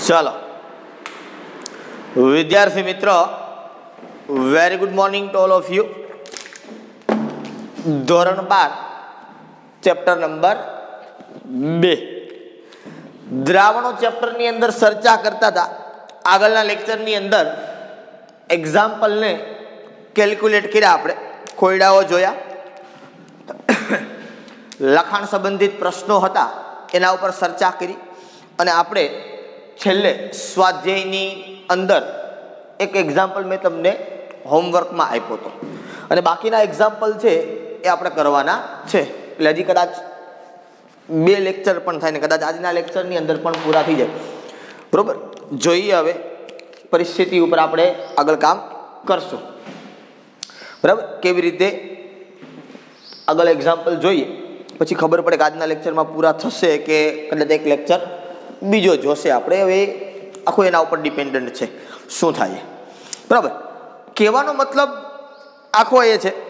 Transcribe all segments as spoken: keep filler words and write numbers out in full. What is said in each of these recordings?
चलो विद्यार्थी मित्रों, very good morning to all of you. धोरण बार चैप्टर नंबर बे द्रावणों चैप्टर नी अंदर चर्चा करता था। आगलना लेक्चर नी अंदर एग्जाम्पल ने कैलक्युलेट कर्या, आपणे खोयडाओ जोया, लखाण संबंधित प्रश्नों हता एना उपर चर्चा करी अने आपणे छेल्ले स्वाध्यायनी अंदर एक एग्जाम्पल मैं तमने होमवर्क में आप्यो तो अने बाकीना एग्जाम्पल छे ए आपणे करवाना छे। એટલે હજી કદાચ બે લેક્ચર પણ થાય ને કદાચ આજના લેક્ચરની અંદર પણ પૂરા થઈ જાય। બરોબર, જોઈએ હવે પરિસ્થિતિ ઉપર આપણે આગળ કામ કરશું। બરાબર, કેવી રીતે આગળ એક્ઝામ્પલ જોઈએ પછી ખબર પડે કે આજના લેક્ચરમાં પૂરા થશે કે કદાચ એક લેક્ચર બીજો જોશે આપણે। હવે આખું એના ઉપર ડિપેન્ડન્ટ છે શું થાય। બરાબર, કહેવાનો મતલબ આખો એ છે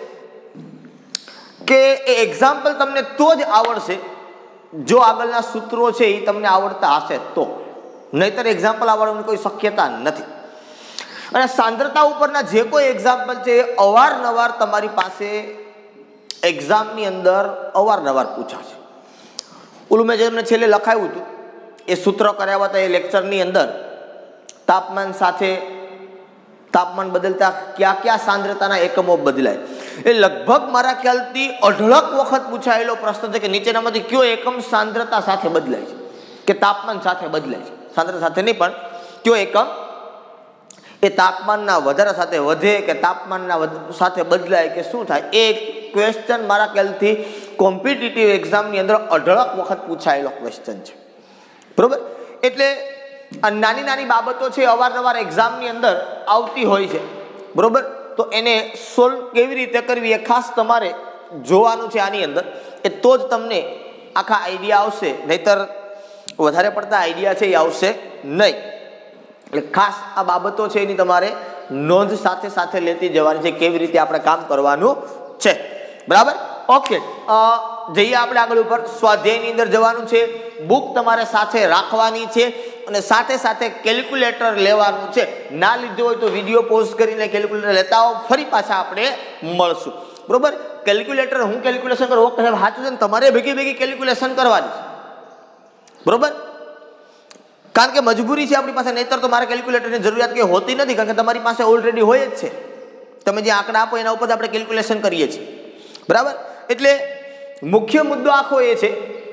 કે એ એક્ઝામ્પલ તમને તો જ આવડશે જો આગળના સૂત્રો છે એ તમને આવડતા હશે તો, નહીતર એક્ઝામ્પલ આવડવાની કોઈ શક્યતા નથી। અને સાંદ્રતા ઉપરના જે કોઈ એક્ઝામ્પલ છે એ અવારનવાર તમારી પાસે એક્ઝામની અંદર અવારનવાર પૂછાશે। ઓલું મેં જે તમને છેલ્લે લખાયું હતું એ સૂત્ર કરાવ્યા હતા એ લેક્ચરની અંદર, તાપમાન સાથે તાપમાન બદલતા ક્યાં ક્યાં સાંદ્રતાના એકમો બદલાય, એ લગભગ મારા ખ્યાલથી અઢળક વખત પૂછાયેલો પ્રશ્ન છે કે નીચેનામાંથી કયો એકમ સાંદ્રતા સાથે બદલાય છે કે તાપમાન સાથે બદલાય છે, સાંદ્રતા સાથે નહીં પણ કયો એકમ એ તાપમાનના વધારા સાથે વધે કે તાપમાનના સાથે બદલાય કે શું થાય, એ ક્વેશ્ચન મારા ખ્યાલથી કોમ્પિટિટિવ એક્ઝામની અંદર અઢળક વખત પૂછાયેલો ક્વેશ્ચન છે। બરોબર, એટલે આ નાની નાની બાબતો છે અવારનવાર એક્ઝામની અંદર આવતી હોય છે। બરોબર, તો એને સોલ્વ કેવી રીતે કરવી એ ખાસ તમારે જોવાનું છે આની અંદર, એ તો જ તમને આખા આઈડિયા આવશે, નહીતર વધારે પડતા આઈડિયા છે એ આવશે નહીં। એટલે ખાસ આ બાબતો છે એની તમારે નોંધ સાથે સાથે લેતી જવાની છે, કેવી રીતે આપણે કામ કરવાનું છે। બરાબર, ઓકે, જઈએ આપણે આગળ ઉપર। સ્વાધ્યાયની અંદર જવાનું છે, બુક તમારે સાથે રાખવાની છે અને સાથે સાથે કેલ્ક્યુલેટર લેવાનું છે। ના લીધું હોય તો વિડીયો પોઝ કરીને કેલ્ક્યુલેટર લેતા આવો, ફરી પાછા આપણે મળશું। બરોબર, કેલ્ક્યુલેટર હું કેલ્ક્યુલેશન કરું ઓકે સાચું છે ને, તમારે ભેગી ભેગી કેલ્ક્યુલેશન કરવાની છે। બરોબર, કારણ કે મજબૂરી છે આપણી પાસે, નહીતર તો મારે કેલ્ક્યુલેટરની જરૂરિયાત કંઈ હોતી નથી, કારણ કે તમારી પાસે ઓલરેડી હોય જ છે। તમે જે આંકડા આપો એના ઉપર આપણે કેલ્ક્યુલેશન કરીએ છીએ। બરાબર, એટલે મુખ્ય મુદ્દો આખો એ છે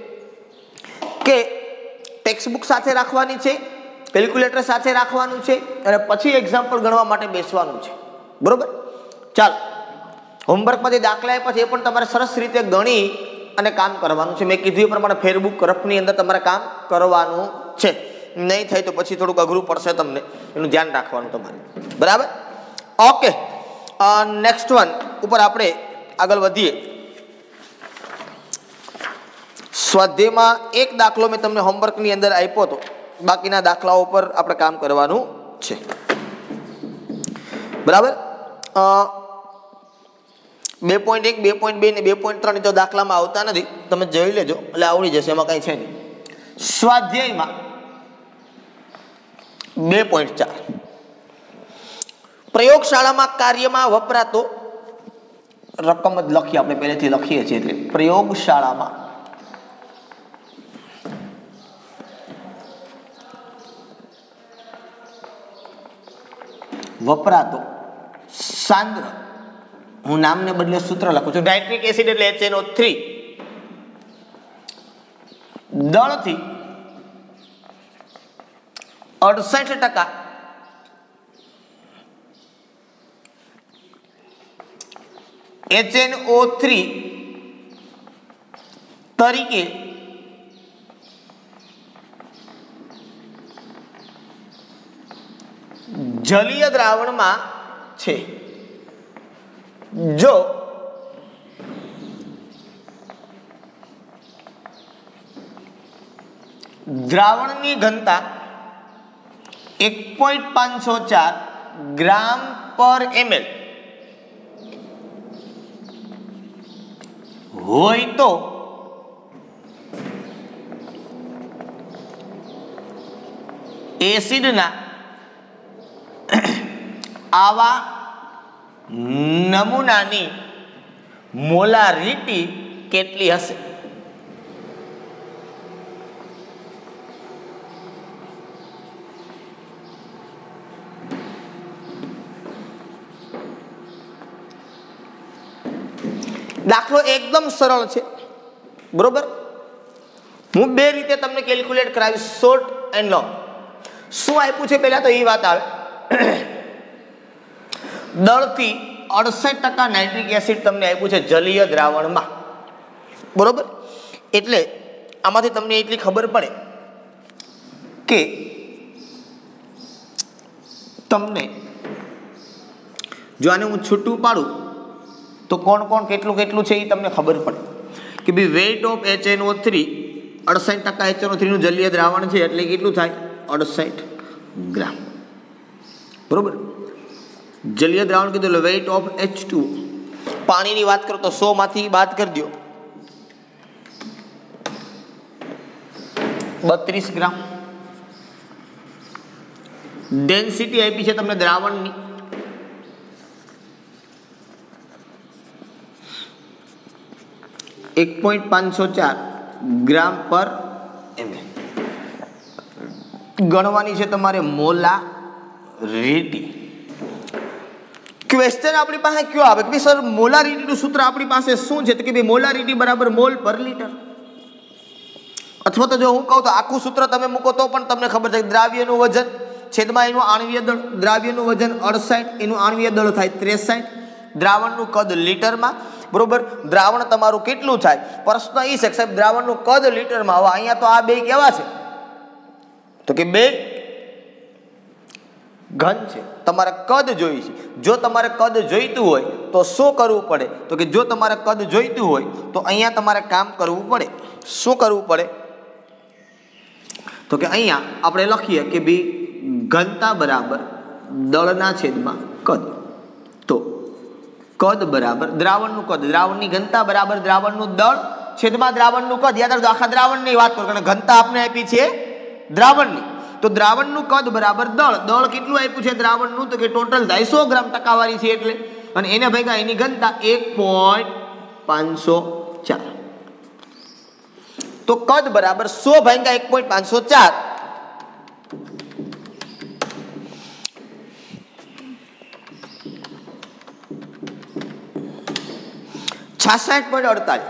કે ટેક્સ્ટ બુક સાથે રાખવાની છે, કેલ્ક્યુલેટર સાથે રાખવાનું છે અને પછી એક્ઝામ્પલ ગણવા માટે બેસવાનું છે। બરોબર, ચાલો હોમવર્કમાંથી દાખલા પછી એ પણ તમારે સરસ રીતે ગણી અને કામ કરવાનું છે। મેં કીધું એ પ્રમાણે ફેરબુક રફની અંદર તમારે કામ કરવાનું છે, નહીં થાય તો પછી થોડુંક અઘરું પડશે તમને, એનું ધ્યાન રાખવાનું તમારે। બરાબર, ઓકે, નેક્સ્ટ વન ઉપર આપણે આગળ વધીએ। સ્વાધ્યાયમાં એક દાખલો મેં તમને હોમવર્કની અંદર આપ્યો હતો, બાકીના દાખલાઓ પર આપણે કામ કરવાનું છે। બરાબર, બે પોઈન્ટ એક બે પોઈન્ટ બે ને બે પોઈન્ટ ત્રણ તો દાખલામાં આવતા નથી, તમે જોઈ લેજો એટલે આવડી જશે, એમાં કંઈ છે નહીં। સ્વાધ્યાયમાં બે પોઈન્ટ ચાર પ્રયોગશાળામાં કાર્યમાં વપરાતો, રકમ જ લખીએ આપણે પહેલેથી લખીએ છીએ, એટલે પ્રયોગશાળામાં વપરાતો સાંદ્ર, હું નામને બદલે સૂત્ર લખું છું, નાઇટ્રિક એસિડ એટલે એચ એન ઓ થ્રી દળથી અડસઠ ટકા એચ એન ઓ થ્રી તરીકે જલીય દ્રાવણમાં છે। જો દ્રાવણની ઘનતા એક પોઈન્ટ પાંચસો ચાર ગ્રામ પર એમએલ હોય તો એસિડના આવા નમૂનાની મોલારિટી કેટલી હશે? દાખલો એકદમ સરળ છે, બરોબર. હું બે રીતે તમને કેલ્ક્યુલેટ કરાવીશ, શોર્ટ એન્ડ લોંગ. શું આપ્યું છે પહેલા તો એ વાત આવે. દળથી અડસઠ ટકા નાઇટ્રિક એસિડ તમને આપ્યું છે જલીય દ્રાવણમાં, બરોબર. એટલે આમાંથી તમને એટલી ખબર પડે કે તમને જો આને હું છૂટું પાડું તો કોણ કોણ કેટલું કેટલું છે એ તમને ખબર પડે કે ભાઈ weight of H N O three અડસઠ ટકા એચ એન ઓ થ્રીનું જલીય દ્રાવણ છે એટલે કેટલું થાય? અડસઠ ગ્રામ, બરોબર. જલીય દ્રાવણ કીધું એટલે વેઇટ ઓફ એચ ટુ. પાણીની વાત કરો તો સો માંથી બાદ કરી દો, બત્રીસ ગ્રામ. ડેન્સિટી આપી છે તમને દ્રાવણની, એક પોઈન્ટ પાંચસો ચાર ગ્રામ પર એમએલ. ગણવાની છે તમારે મોલારિટી. ક્વેશ્ચન આપણી પાસે કયો આવે કે સર મોલારિટીનું સૂત્ર આપણી પાસે શું છે? તો કે ભાઈ મોલારિટી બરાબર મોલ પર લીટર. અથવા તો જો હું કહું તો આખું સૂત્ર તમે મૂકો તો પણ તમને ખબર છે કે દ્રાવ્યનું વજન છેદમાં એનું આણ્વીય દળ. દ્રાવ્યનું વજન અડસઠ, એનું આણ્વીય દળ થાય ત્રેસઠ. દ્રાવણનું કદ લીટરમાં, બરોબર. દ્રાવણ તમારું કેટલું થાય? પ્રશ્ન એ છે કે સાહેબ દ્રાવણનું કદ લીટરમાં. હવે અહીંયા તો આ બે કેવા છે? તો કે બે ઘન છે. તમારે કદ જોઈ છે. જો તમારે કદ જોઈતું હોય તો શું કરવું પડે? તો કે જો તમારે કદ જોઈતું હોય તો અહીંયા તમારે કામ કરવું પડે. શું કરવું પડે? તો કે અહીંયા આપણે લખીએ કે ભાઈ ઘનતા બરાબર દળના છેદમાં કદ. તો કદ બરાબર દ્રાવણનું કદ, દ્રાવણની ઘનતા બરાબર દ્રાવણનું દળ છેદમાં દ્રાવણનું કદ. યાદ રાખજો, આખા દ્રાવણની વાત કરો કારણ ઘનતા આપણે આપી છે દ્રાવણની. તો દ્રાવણનું કદ બરાબર દળ. દળ કેટલું આપ્યું છે દ્રાવણનું? તો કે ટોટલ થાય સો ગ્રામ ટકાવારી છે એટલે, અને એને ભેગા એની ઘનતા એક પોઈન્ટ પાંચસો ચાર. તો કદ બરાબર સો ભાગ્યા એક પોઈન્ટ પાંચસો ચાર. છાસઠ પોઈન્ટ અડતાલીસ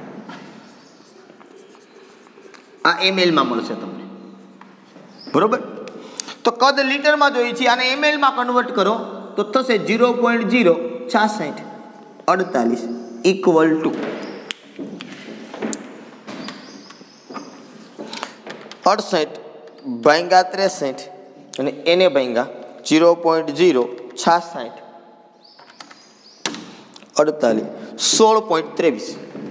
આ એમએલ માં મળશે તમને, બરોબર. તો કદ લીટરમાં જોઈએ છે, આને એમએલ માં કન્વર્ટ કરો તો થશે ઝીરો પોઈન્ટ ઝીરો છાસઠ અડતાલીસ ઇક્વલ ટુ અડસઠ ભાંગા ત્રેસઠ અને એને ભાંગા ઝીરો પોઈન્ટ ઝીરો છાસઠ અડતાલીસ સોળ પોઈન્ટ ત્રેવીસ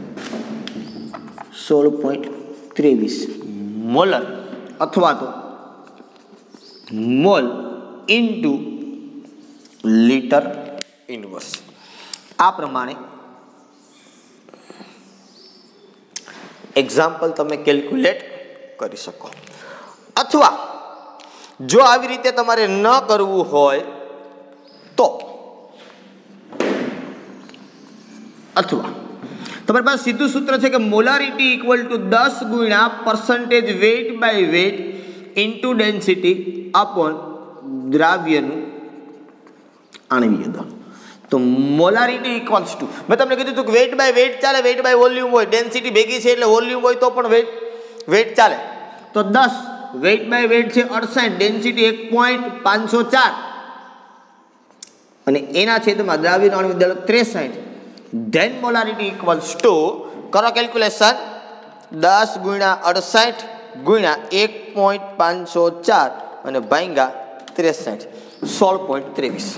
સોળ પોઈન્ટ ત્રેવીસ મોલર અથવા તો મોલ ઇન્ટુ લીટર ઇન્વર્સ. આ પ્રમાણે એક્ઝામ્પલ તમે કેલ્ક્યુલેટ કરી શકો. અથવા જો આવી રીતે તમારે ન કરવું હોય તો અથવા તમારી પાસે સીધું સૂત્ર છે કે મોલારિટી ઇક્વલ ટુ દસ ગુણ્યા percentage weight by weight into density upon દ્રાવ્યનું આણ્વીય દળ. તો મોલારિટી ઇક્વલ્સ ટુ, મેં તમને કીધું હતું કે વેઇટ બાય વેઇટ ચાલે, વેઇટ બાય વોલ્યુમ હોય, ડેન્સિટી ભેગી છે એટલે વોલ્યુમ હોય તો પણ વેઇટ વેઇટ ચાલે. તો દસ વેઇટ બાય વેઇટ છે અડસઠ, ડેન્સિટી એક પોઈન્ટ પાંચસો ચાર અને એના છેદમાં દ્રાવ્યનું આણ્વીય દળ ત્રેસઠ. ધેન મોલારિટી ઇક્વલ્સ ટુ કરો કેલ્ક્યુલેશન દસ ગુણ્યા અડસઠ ગુણ્યા એક પોઈન્ટ પાંચસો ચાર અને ભાંગા ત્રેસઠ સોળ પોઈન્ટ ત્રેવીસ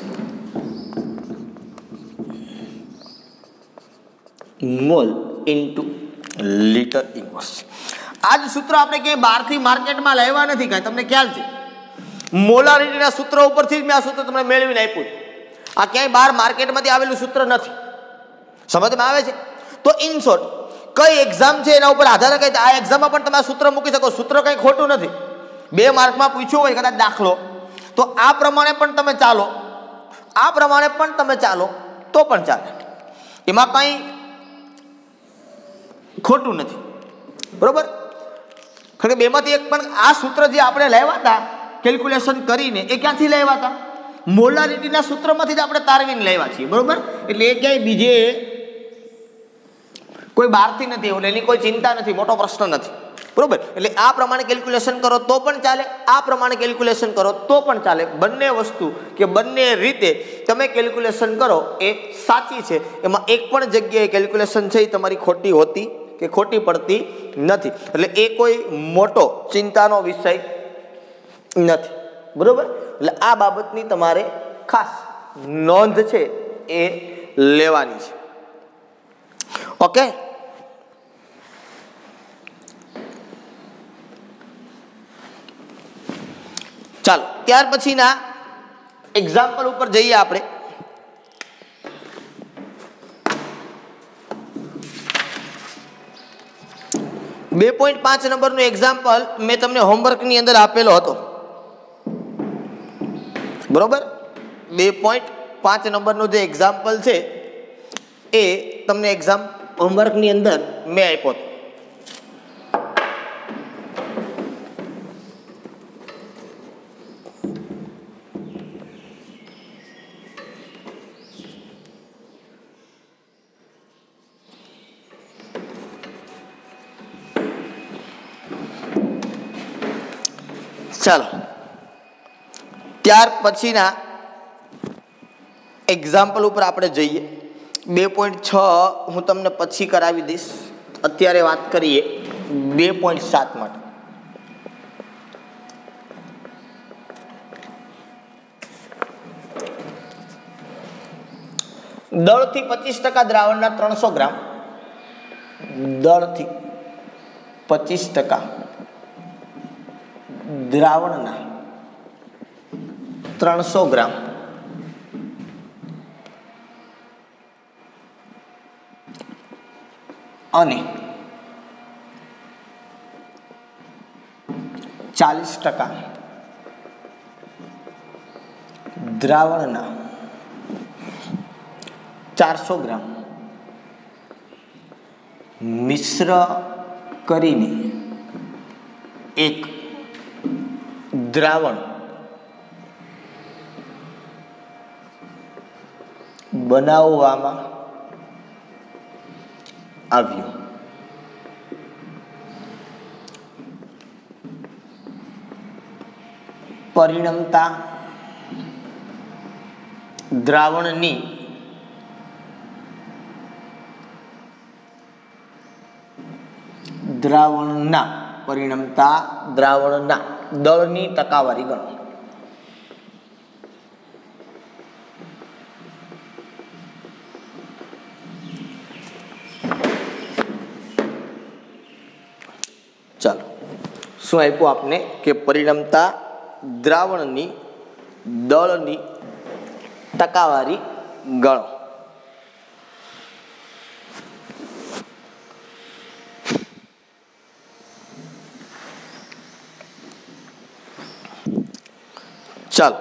મોલ ઇન્ટુ લીટર ઇન્વર્સ. આ જ સૂત્ર આપણે ક્યાંય બહારથી માર્કેટમાં લાવ્યા નથી, કાંઈ તમને ખ્યાલ છે. મોલારિટીના સૂત્ર ઉપરથી જ મેં આ સૂત્ર તમને મેળવીને આપ્યું. આ ક્યાંય બહાર માર્કેટમાંથી આવેલું સૂત્ર નથી. સમજમાં આવે છે? તો ઇન શોર્ટ કઈ એક્ઝામ છે એના ઉપર આધાર રાખી આ એક્ઝામમાં પણ તમે આ સૂત્ર મૂકી શકો. સૂત્ર કંઈ ખોટું નથી. બે માર્કમાં પૂછ્યો હોય કદાચ દાખલો, તો આ પ્રમાણે પણ તમે ચાલો, આ પ્રમાણે પણ તમે ચાલો તો પણ ચાલે, એમાં કંઈ ખોટું નથી, બરોબર. કારણ કે બેમાંથી એક પણ આ સૂત્ર જે આપણે લાવ્યા હતા કેલ્ક્યુલેશન કરીને, એ ક્યાંથી લાવ્યા હતા? મોલારિટીના સૂત્રમાંથી જ આપણે તારવીને લાવ્યા છીએ, બરોબર. એટલે એ ક્યાંય બીજે કોઈ બહારથી નથી, એટલે એની કોઈ ચિંતા નથી, મોટો પ્રશ્ન નથી, બરોબર. એટલે આ પ્રમાણે કેલ્ક્યુલેશન કરો તો પણ ચાલે, આ પ્રમાણે કેલ્ક્યુલેશન કરો તો પણ ચાલે. બંને વસ્તુ કે બંને રીતે તમે કેલ્ક્યુલેશન કરો એ સાચી છે, એમાં એક પણ જગ્યાએ કેલ્ક્યુલેશન છે એ તમારી ખોટી હોતી કે ખોટી પડતી નથી. એટલે એ કોઈ મોટો ચિંતાનો વિષય નથી, બરોબર. એટલે આ બાબતની તમારે ખાસ નોંધ છે એ લેવાની છે. ઓકે, ચાલો ત્યાર પછીના એક્ઝામ્પલ ઉપર જઈએ આપણે. બે પોઈન્ટ પાંચ નંબરનું એક્ઝામ્પલ મેં તમને હોમવર્કની અંદર આપેલો હતો, બરોબર. બે પોઈન્ટ પાંચ નંબરનો જે એક્ઝામ્પલ છે એ તમને એક્ઝામ હોમવર્કની અંદર મેં આપ્યો હતો. ચાલો ત્યાર પછીના એક્ઝામ્પલ ઉપર આપણે જઈએ. બે પોઈન્ટ છ હું તમને પછી કરાવી દઈશ, અત્યારે વાત કરીએ બે પોઈન્ટ સાત માટે. દળથી પચીસ ટકા દ્રાવણના ત્રણસો ગ્રામ, દળથી પચીસ ટકા દ્રાવણના ત્રણસો ગ્રામ અને ચાલીસ ટકા દ્રાવણના ચારસો ગ્રામ મિશ્ર કરીને એક દ્રાવણ બનાવવામાં આવ્યું. પરિણમતા દ્રાવણની દ્રાવણના પરિણમતા દ્રાવણના દળની ટકાવારી ગણો. ચાલો શું આપ્યું આપને કે પરિણમતા દ્રાવણની દળની ટકાવારી ગણો. ચાલો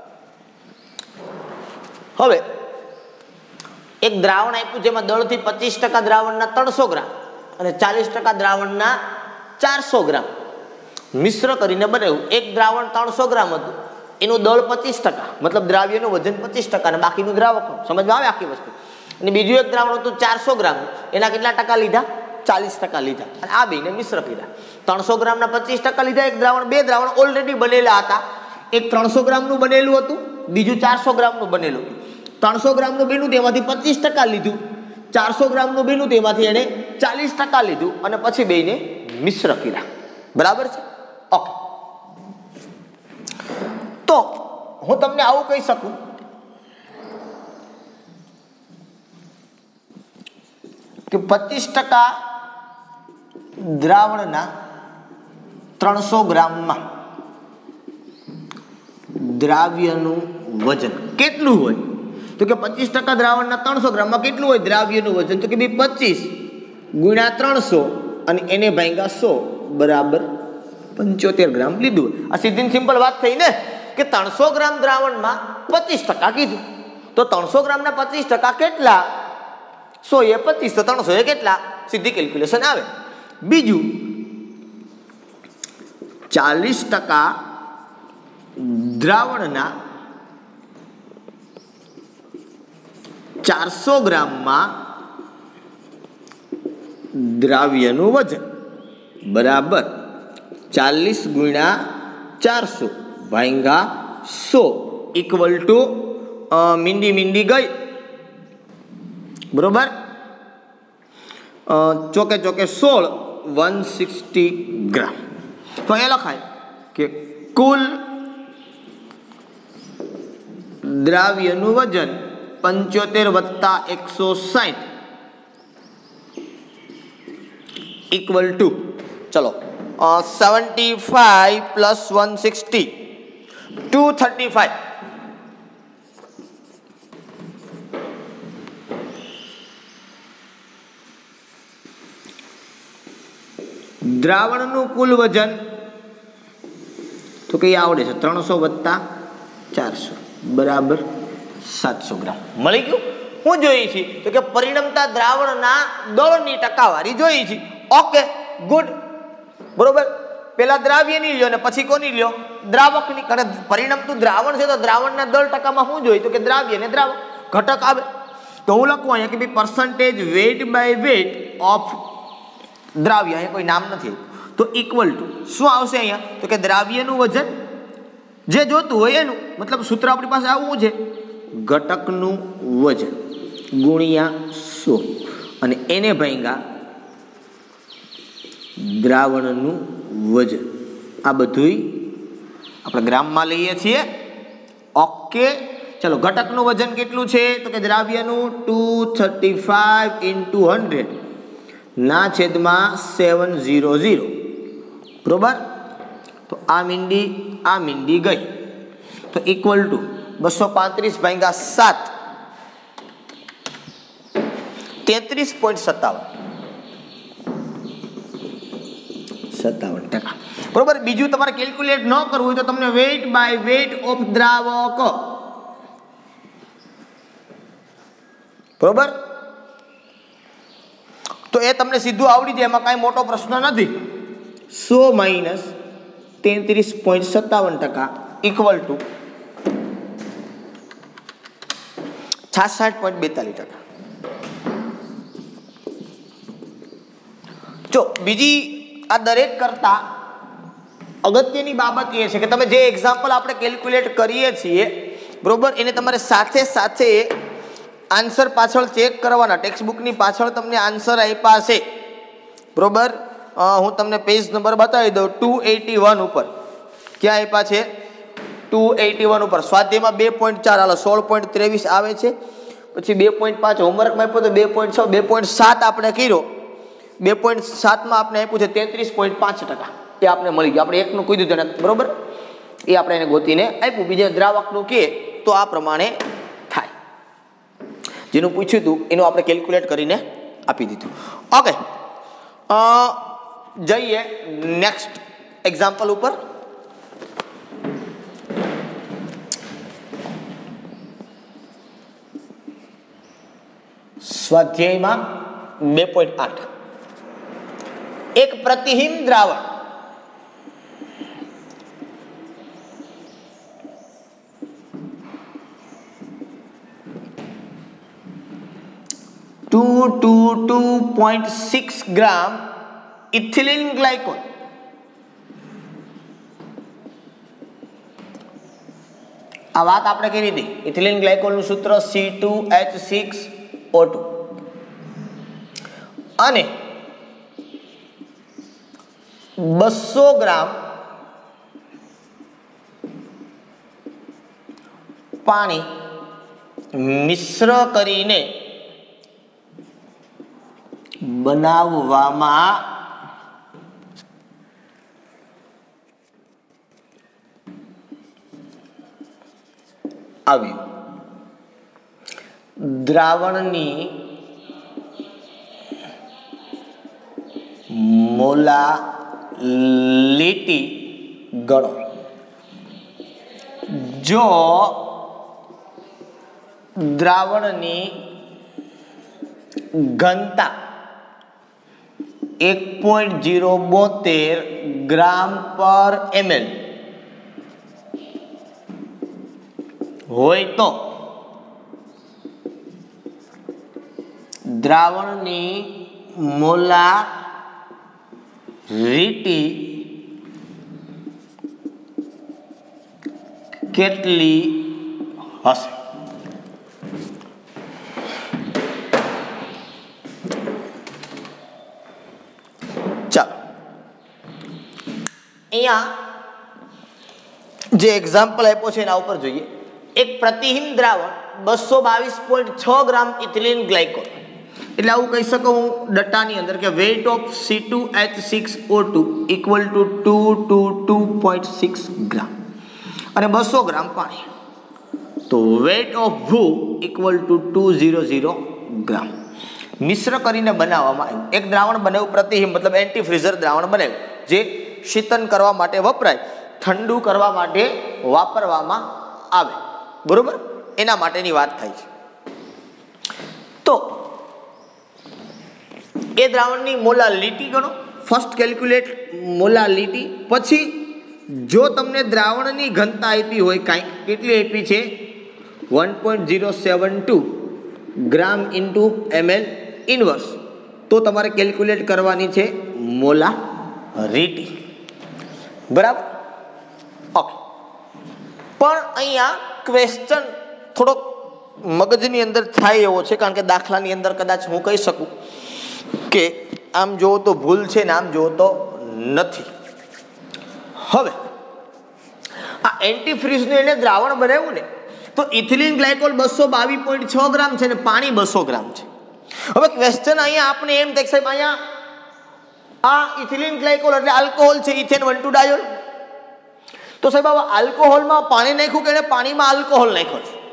હવે એક દ્રાવણ આપ્યું જેમાં દળથી પચીસ ટકા દ્રાવણના ત્રણસો ગ્રામ અને ચાલીસ ટકા દ્રાવણના ચારસો ગ્રામ મિશ્ર કરીને બનાવ્યું. એક દ્રાવણ ત્રણસો ગ્રામ હતું, એનું દળ પચીસ ટકા, મતલબ દ્રાવ્યનું વજન પચીસ ટકા અને બાકીનું દ્રાવક, સમજમાં આવે આખી વસ્તુ. અને બીજું એક દ્રાવણ હતું ચારસો ગ્રામ, એના કેટલા ટકા લીધા? ચાલીસ ટકા લીધા અને આ બેને મિશ્ર કર્યા. ત્રણસો ગ્રામના પચીસ ટકા લીધા. એક દ્રાવણ, બે દ્રાવણ ઓલરેડી બનેલા હતા. એક ત્રણસો ગ્રામનું બનેલું હતું, બીજું ચારસો ગ્રામનું બનેલું હતું. ત્રણસો ગ્રામનું બન્યું તેમાંથી પચીસ ટકા લીધું, ચારસો ગ્રામનું બન્યું તેમાંથી એને ચાલીસ ટકા લીધું અને પછી બેને મિશ્ર કર્યા. બરાબર છે? ઓકે. તો હું તમને આવું કહી શકું કે પચીસ ટકા દ્રાવણના ત્રણસો ગ્રામમાં દ્રાવ્યનું વજન કેટલું હોય? તો કે પચીસ ટકા દ્રાવણના ત્રણસો ગ્રામમાં કેટલું હોય દ્રાવ્યનું વજન? તો કે ભાઈ પચીસ ગુણ્યા ત્રણસો અને એને ભાગ્યા સો બરાબર પંચોતેર ગ્રામ લીધું. આ સીધી સિમ્પલ વાત થઈ ને કે ત્રણસો ગ્રામ દ્રાવણમાં પચીસ ટકા કીધું, તો ત્રણસો ગ્રામના પચીસ ટકા કેટલા? સો એ પચીસ, તો ત્રણસો એ કેટલા? સીધી કેલ્ક્યુલેશન આવે. બીજું, ચાલીસ ટકા દ્રાવણના ચારસો ગ્રામમાં દ્રાવ્યનું વજન બરાબર ચાલીસ ગુણ્યા ચારસો ભાંગા સો ઇક્વલ ટુ મીંડી મીંડી ગઈ બરોબર, ચોકે ચોકે સોળ, વન સિક્સટી ગ્રામ. તો એ લખાય કે કુલ દ્રાવ્યનું વજન પંચોતેર વત્તા એકસો સાઠ ઇક્વલ ટુ, ચલો seventy five plus one sixty, two thirty five. દ્રાવણનું કુલ વજન તો કઈ આવડે છે? ત્રણસો વત્તા ચારસો બરાબર સાતસો ગ્રામ. મળી ગયું. હું જોઈ છે તો કે પરિણમતા દ્રાવણના દળની ટકાવારી જોઈ છે. ઓકે ગુડ બરોબર. પેલા દ્રાવ્યની લ્યો ને પછી કોની લ્યો? દ્રાવકની. કારણ પરિણમતું દ્રાવણ છે તો દ્રાવણના દળ ટકામાં શું જોઈ તો કે દ્રાવ્ય ને દ્રાવક ઘટક આવે. તો હું લખું અહીંયા કે ભાઈ percentage weight by weight of દ્રાવ્ય, અહીંયા કોઈ નામ નથી તો ઇક્વલ ટુ શું આવશે અહીંયા તો કે દ્રાવ્યનું વજન જે જોતું હોય એનું, મતલબ સૂત્ર આપણી પાસે આવું છે, ઘટકનું વજન ગુણ્યા સો અને એને ભાંગા દ્રાવણનું વજન. આ બધું આપણે ગ્રામમાં લઈએ છીએ. ઓકે ચલો, ઘટકનું વજન કેટલું છે તો કે દ્રાવ્યનું two thirty five into hundred ના છેદમાં સેવન ઝીરો ઝીરો બરોબર. તો આ મીંડી આ મીંડી ગઈ તો ઇક્વલ ટુ બસો પાંત્રીસ ભાંગા સાત, તેત્રીસ પોઈન્ટ સત્તાવન સત્તાવન ટકા બરોબર. બીજું તમારે કેલ્ક્યુલેટ ન કરવું હોય તો તમને વેટ બાય વેટ ઓફ દ્રાવક બરોબર, તો એ તમને સીધું આવડી જાય, એમાં કાંઈ મોટો પ્રશ્ન નથી. સો માઇનસ તેત્રીસ પોઈન્ટ સત્તાવન ટકા ઇક્વલ ટુ છાસઠ પોઈન્ટ બેતાલીસ ટકા. જો બીજી આ દરેક કરતા અગત્યની બાબત એ છે કે તમે જે એક્ઝામ્પલ આપણે કેલ્ક્યુલેટ કરીએ છીએ બરોબર, એને તમારે સાથે સાથે આન્સર પાછળ ચેક કરવાના. ટેક્સ્ટ બુકની પાછળ તમને આન્સર આપ્યા છે બરોબર. હું તમને પેજ નંબર બતાવી દઉં, ટુ એટી વન ઉપર. ક્યાં આપ્યા છે? ટુ એટી વન ઉપર. સ્વાધ્યાયમાં બે પોઈન્ટ ચાર હાલો સોળ પોઈન્ટ ત્રેવીસ આવે છે, પછી બે પોઈન્ટ પાંચ હોમવર્કમાં આપ્યો તો બે પોઈન્ટ છ, બે પોઈન્ટ સાત આપણે કર્યો, બે પોઈન્ટ સાતમાં આપણે આપ્યું છે તેત્રીસ પોઈન્ટ પાંચ ટકા. એ આપણે મળી ગયું. આપણે એકનું કહી દીધું એને બરોબર, એ આપણે એને ગોતીને આપ્યું. બીજા દ્રાવકનું કે તો આ પ્રમાણે થાય. જેનું પૂછ્યું હતું એનું આપણે કેલ્ક્યુલેટ કરીને આપી દીધું. ઓકે જઈએ નેક્સ્ટ એક્ઝામ્પલ ઉપર. સ્વાધ્યાયમાં બે પોઈન્ટ આઠ, એક પ્રતિહિમ દ્રાવણ two two two point six gram ethylene glycol આ વાત આપણે કરી હતી. ઇથિલિન ગ્લાયકોલનું સૂત્ર C two H six O two અને બસો ગ્રામ પાણી મિશ્ર કરીને બનાવવામાં આવ્યું. દ્રાવણની મોલાલિટી લીટી ગણો. જો દ્રાવણની ઘનતા એક પોઈન્ટ ઝીરો બોતેર ગ્રામ પર એમએલ હોય તો દ્રાવણની મોલારિટી કેટલી હશે? ચાલો અહીંયા જે એક્ઝામ્પલ આપ્યો છે એના ઉપર જોઈએ. એક પ્રતિહીન દ્રાવણ બસો બાવીસ પોઈન્ટ છ ગ્રામ ઇથિલિન ગ્લાયકોલ, એટલે આવું કહી શકું હું ડટાની અંદર કે weight of C two H six O two equal to two two two point six gram અને બસો ગ્રામ પાણી, તો વેઇટ ઓફ ભૂ equal to two zero zero gram. મિશ્ર કરીને બનાવવામાં આવ્યું એક દ્રાવણ બનાવ્યું પ્રતિહીન, મતલબ એન્ટી ફ્રીઝર દ્રાવણ બનાવ્યું જે શીતન કરવા માટે વપરાય, ઠંડુ કરવા માટે વાપરવામાં આવે, બરોબર? એના માટેની વાત થાય છે. તો એ દ્રાવણની મોલાલિટી ગણો. First calculate molality. પછી જો તમને દ્રાવણની ઘનતા આપી હોય કાંઈક, કેટલી આપી છે? One point zero seven two gram into ML inverse, તો તમારે કેલ્ક્યુલેટ કરવાની છે મોલારિટી, બરાબર? ઓકે. પણ અહીંયા ક્વેશ્ચન થોડોક મગજની અંદર થાય એવો છે, કારણ કે દાખલાની અંદર કદાચ હું કહી શકું કે આમ જોવો તો ભૂલ છે ને આમ જોવો તો નથી. હવે આ એન્ટીફ્રીઝનું એને દ્રાવણ બનાવ્યું ને, તો ઇથિલિન ગ્લાયકોલ બસો બાવીસ પોઈન્ટ છ ગ્રામ છે ને પાણી બસો ગ્રામ છે. હવે ક્વેશ્ચન અહીંયા આપણે એમ થાય સાહેબ, અહીંયા આ ઇથિલિન ગ્લાયકોલ એટલે આલ્કોહોલ છે, ઇથેન વન ટુ ડાયોલ. તો સાહેબ હવે આલ્કોહોલમાં પાણી નાખ્યું કે એને પાણીમાં આલ્કોહોલ નાખ્યો છે?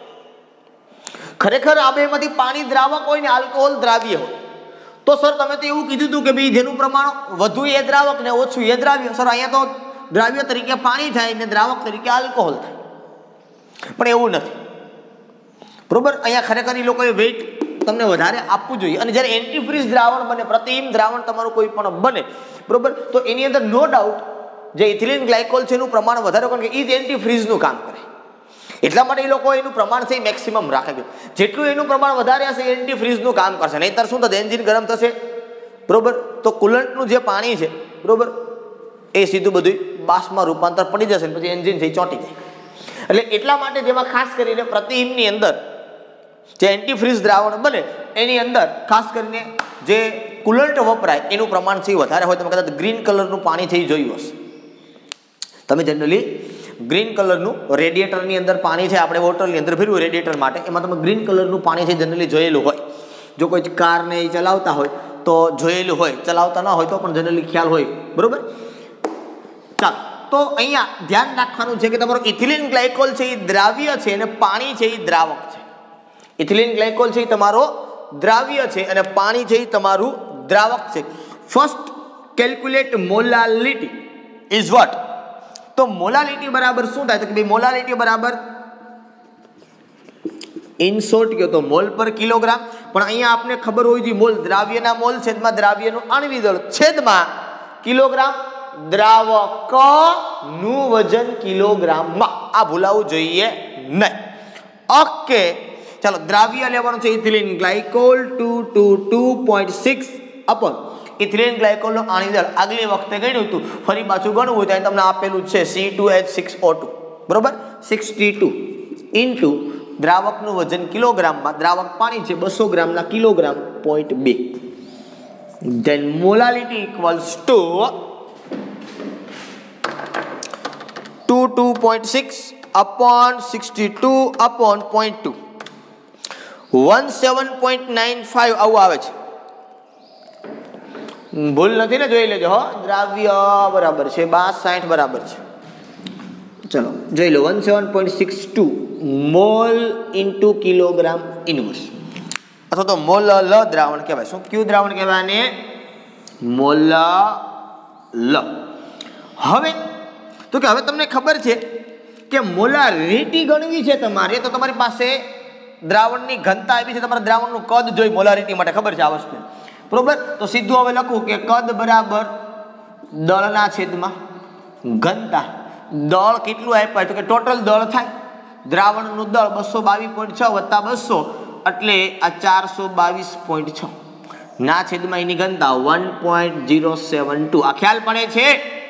ખરેખર આ બેમાંથી પાણી દ્રાવક હોય ને આલ્કોહોલ દ્રાવ્ય હોય, તો સર તમે તો એવું કીધું હતું કે ભાઈ જેનું પ્રમાણ વધુ એ દ્રાવક ને ઓછું એ દ્રાવ્ય. સર અહીંયા તો દ્રાવ્ય તરીકે પાણી થાય ને દ્રાવક તરીકે આલ્કોહોલ થાય, પણ એવું નથી, બરોબર? અહીંયા ખરેખર એ લોકોએ વેઇટ તમને વધારે આપવું જોઈએ. અને જ્યારે એન્ટીફ્રીઝ દ્રાવણ બને, પ્રતિહીન દ્રાવણ તમારું કોઈ પણ બને, બરોબર, તો એની અંદર નો ડાઉટ જે ઇથિલિન ગ્લાયકોલ છે એનું પ્રમાણ વધારે, કારણ કે એ જ એન્ટીફ્રીઝનું કામ કરે. એટલા માટે એ લોકો એનું પ્રમાણ છે મેક્સિમમ રાખે છે. જેટલું એનું પ્રમાણ વધારે હશે એન્ટીફ્રીઝનું કામ કરશે. નહીંતર શું થશે? એન્જિન ગરમ થશે, બરોબર, તો કુલન્ટનું જે પાણી છે, બરોબર, એ સીધું બધું બાષ્પમાં રૂપાંતર પડી જશે ને પછી એન્જિન છે ચોંટી જાય. એટલે એટલા માટે જેમાં ખાસ કરીને પ્રતિહીનની અંદર જે એન્ટીફ્રીઝ દ્રાવણ બને એની અંદર ખાસ કરીને જે કુલન્ટ વપરાય એનું પ્રમાણ છે વધારે હોય. તમે કદાચ ગ્રીન કલરનું પાણી છે એ જોયું હશે. તમે જનરલી ગ્રીન કલરનું રેડિએટરની અંદર પાણી છે, આપણે વોટરની અંદર ભર્યું રેડિએટર માટે, એમાં તમે ગ્રીન કલરનું પાણી છે જનરલી જોયેલું હોય. જો કોઈ કારને એ ચલાવતા હોય તો જોયેલું હોય, ચલાવતા ના હોય તો પણ જનરલી ખ્યાલ હોય, બરોબર? ચાલો, તો અહીંયા ધ્યાન રાખવાનું છે કે તમારો ઇથિલિન ગ્લાયકોલ છે એ દ્રાવ્ય છે અને પાણી છે એ દ્રાવક છે. ઇથિલિન ગ્લાયકોલ છે એ તમારો દ્રાવ્ય છે અને પાણી છે એ તમારું દ્રાવક છે. First calculate molality is what? તો મોલાલિટી બરાબર શું થાય? તો કે ભાઈ મોલાલિટી બરાબર ઇન શોર્ટ કયો તો મોલ પર કિલોગ્રામ. પણ અહીંયા આપને ખબર હોવી જોઈએ મોલ દ્રાવ્યના મોલ છેદમાં દ્રાવ્યનું આણ્વિક દળ છેદમાં કિલોગ્રામ દ્રાવકનું વજન કિલોગ્રામમાં. આ ભૂલાવું જોઈએ નહીં. ઓકે, ચાલો દ્રાવ્ય લેવાનું છે ethylene glycol two two two point six upon ethylene ગ્લાયકોલનો આણ્વિક દળ આગલી વખતે ગણ્યું હતું, ફરી પાછું ગણવું હોય તો તમને આપેલું છે C two H six O two, બરોબર, સિક્સટી ટુ ઇન્ટુ દ્રાવકનું વજન કિલોગ્રામમાં, દ્રાવક પાણી છે બસો ગ્રામના કિલોગ્રામ પોઈન્ટ બે. Then molality equals to two two point six upon sixty two upon point two, one seven point nine five આવું આવે છે. ભૂલ નથી ને? જોઈ લેજો હો. દ્રાવ્ય બરાબર છે બાર સાઠ બરાબર છે. ચલો જોઈ લો, one seven point six two mole into kilogram inverse, અથવા તો મોલ લ દ્રાવણ કહેવાય. શું કયું દ્રાવણ કહેવાય? ને મોલ લ. હવે તો કે હવે તમને ખબર છે કે મોલારિટી ગણવી છે તમારે, તો તમારી પાસે દ્રાવણની ઘનતા આપી છે, તમારે દ્રાવણનું કદ જોઈ મોલારિટી માટે ખબર છે આ વસ્તુ, બરોબર. તો સીધું હવે લખું કે કદ બરાબર દળના છેદમાં ઘનતા. દળ કેટલું આપ્યું તો કે ટોટલ દળ થાય, દ્રાવણનું દળ બસો બાવીસ પોઈન્ટ છ વત્તા બસો એટલે આ ચારસો બાવીસ પોઈન્ટ છ ના છેદમાં એની ઘનતા one point zero seven two. આ ખ્યાલ પડે છે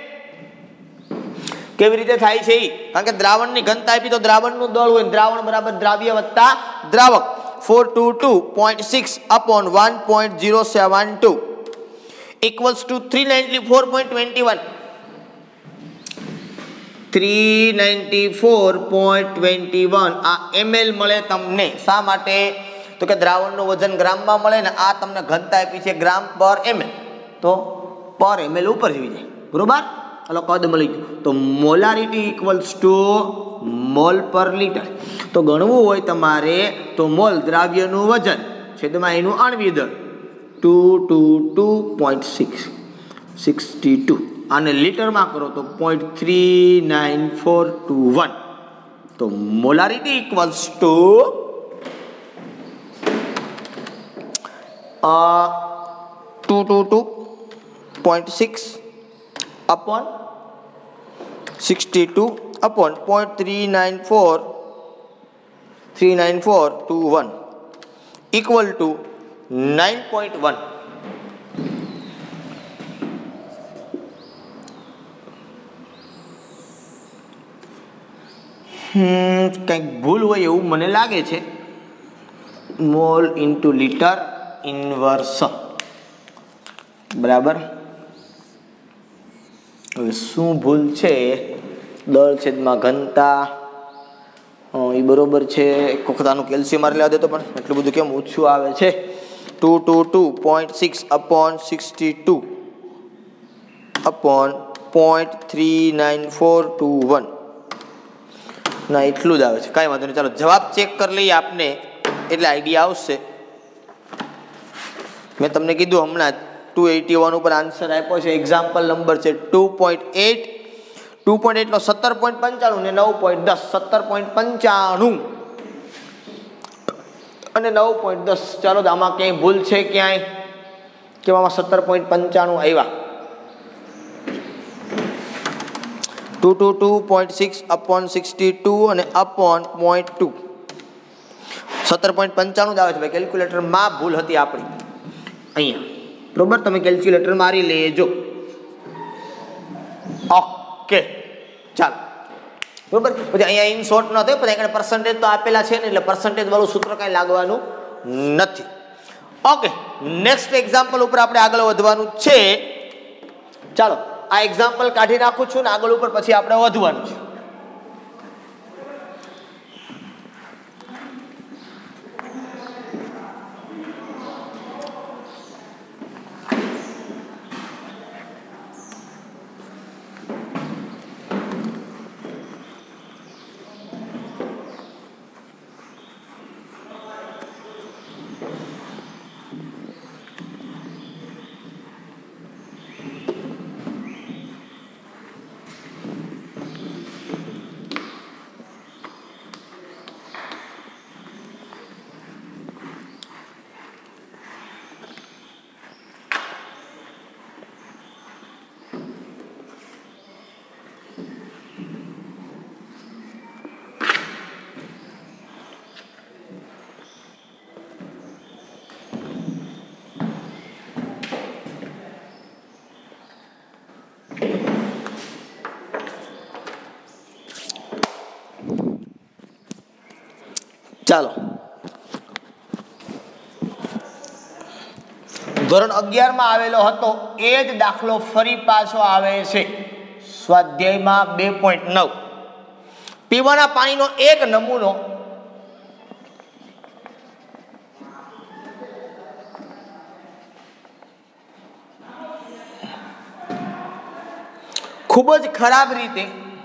કેવી રીતે થાય છે? કારણ કે દ્રાવણની ઘનતા આપી તો દ્રાવણનું દળ હોય, દ્રાવણ બરાબર દ્રાવ્ય વત્તા દ્રાવક. four hundred twenty-two point six upon one point zero seven two equals to three ninety-four point two one. three ninety-four point two one આ ml મળે તમને. શા માટે? તો કે દ્રાવણનું વજન ગ્રામમાં મળે ને આ તમને ઘનતા આપી છે ગ્રામ પર ml, તો પર ml ઉપર જઈ જાય, બરોબર. ચલો કદ મળી ગયું. તો મોલારિટી ઇક્વલ્સ ટુ મોલ પર લીટર. તો ગણવું હોય તમારે તો મોલ દ્રાવ્યનું વજન છેદમાં એનું આણ્વીય દળ two two two point six sixty two આને લીટરમાં કરો તો point three nine four two one. તો molarity equals to two two two point six upon sixty-two upon zero point three nine four three nine four two one equal to nine point one. હમ કંઈક ભૂલ હોય એવું મને લાગે છે. Mall into litre inverse, બરાબર. હવે શું ભૂલ છે? દળ છેદમાં ઘનતા એ બરોબર છે. એક વખત આનું કેલ્શિયમ મારી લેવા દેતો, પણ એટલું બધું કેમ ઓછું આવે છે? Two two two point six upon sixty two upon point three nine four two one. ના એટલું જ આવે છે, કાંઈ વાંધો નહીં. ચાલો જવાબ ચેક કરી લઈએ આપને, એટલે આઈડિયા આવશે. મેં તમને કીધું હમણાં જ ટુ એટી વન ઉપર આન્સર આપ્યો છે. એક્ઝામ્પલ નંબર છે two point eight. Two point એટલો સત્તર પોઈન્ટ પંચાણું ને નવ પોઈન્ટ દસ સત્તર પોઈન્ટ પંચાણું અને નવ પોઈન્ટ દસ. ચાલો આમાં ક્યાંય ભૂલ છે? ક્યાંય કે આમાં સત્તર પોઈન્ટ પંચાણું આવ્યા? Two two two point six upon sixty two અને અપોન પોઈન્ટ ટુ સત્તર પોઈન્ટ પંચાણું જ આવે છે ભાઈ. કેલ્ક્યુલેટરમાં ભૂલ હતી આપણી અહીંયા, બરોબર. તમે કેલ્ક્યુલેટર મારી લેજો. ઓકે ચાલો, બરોબર. પછી અહીંયા ઇન શોર્ટ ન થયો, પછી આગળ પર્સન્ટેજ તો આપેલા છે ને, એટલે પર્સન્ટેજ વાળું સૂત્ર કાંઈ લાગવાનું નથી. ઓકે, નેક્સ્ટ એક્ઝામ્પલ ઉપર આપણે આગળ વધવાનું છે. ચાલો આ એક્ઝામ્પલ કાઢી નાખું છું ને આગળ ઉપર પછી આપણે વધવાનું છે. ચાલો ધોરણ અગિયાર માં આવેલો હતો એ જ દાખલો ફરી પાછો આવે છે સ્વાધ્યાયમાં બે પોઈન્ટ નવ. પીવાના પાણીનો એક નમૂનો ખૂબ જ ખરાબ રીતે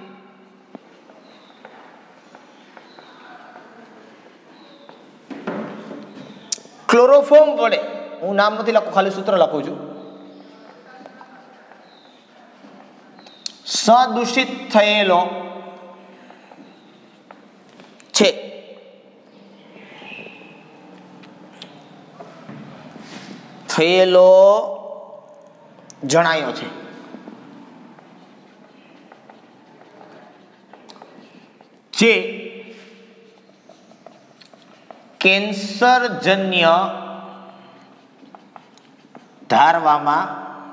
ક્લોરોફોર્મ વડે, હું નામ નથી લખું, ખાલી સૂત્ર લખું છું, સદૂષિત થયેલો છે થયેલો જણાયો છે. જે કેન્સરજન્ય ધારવામાં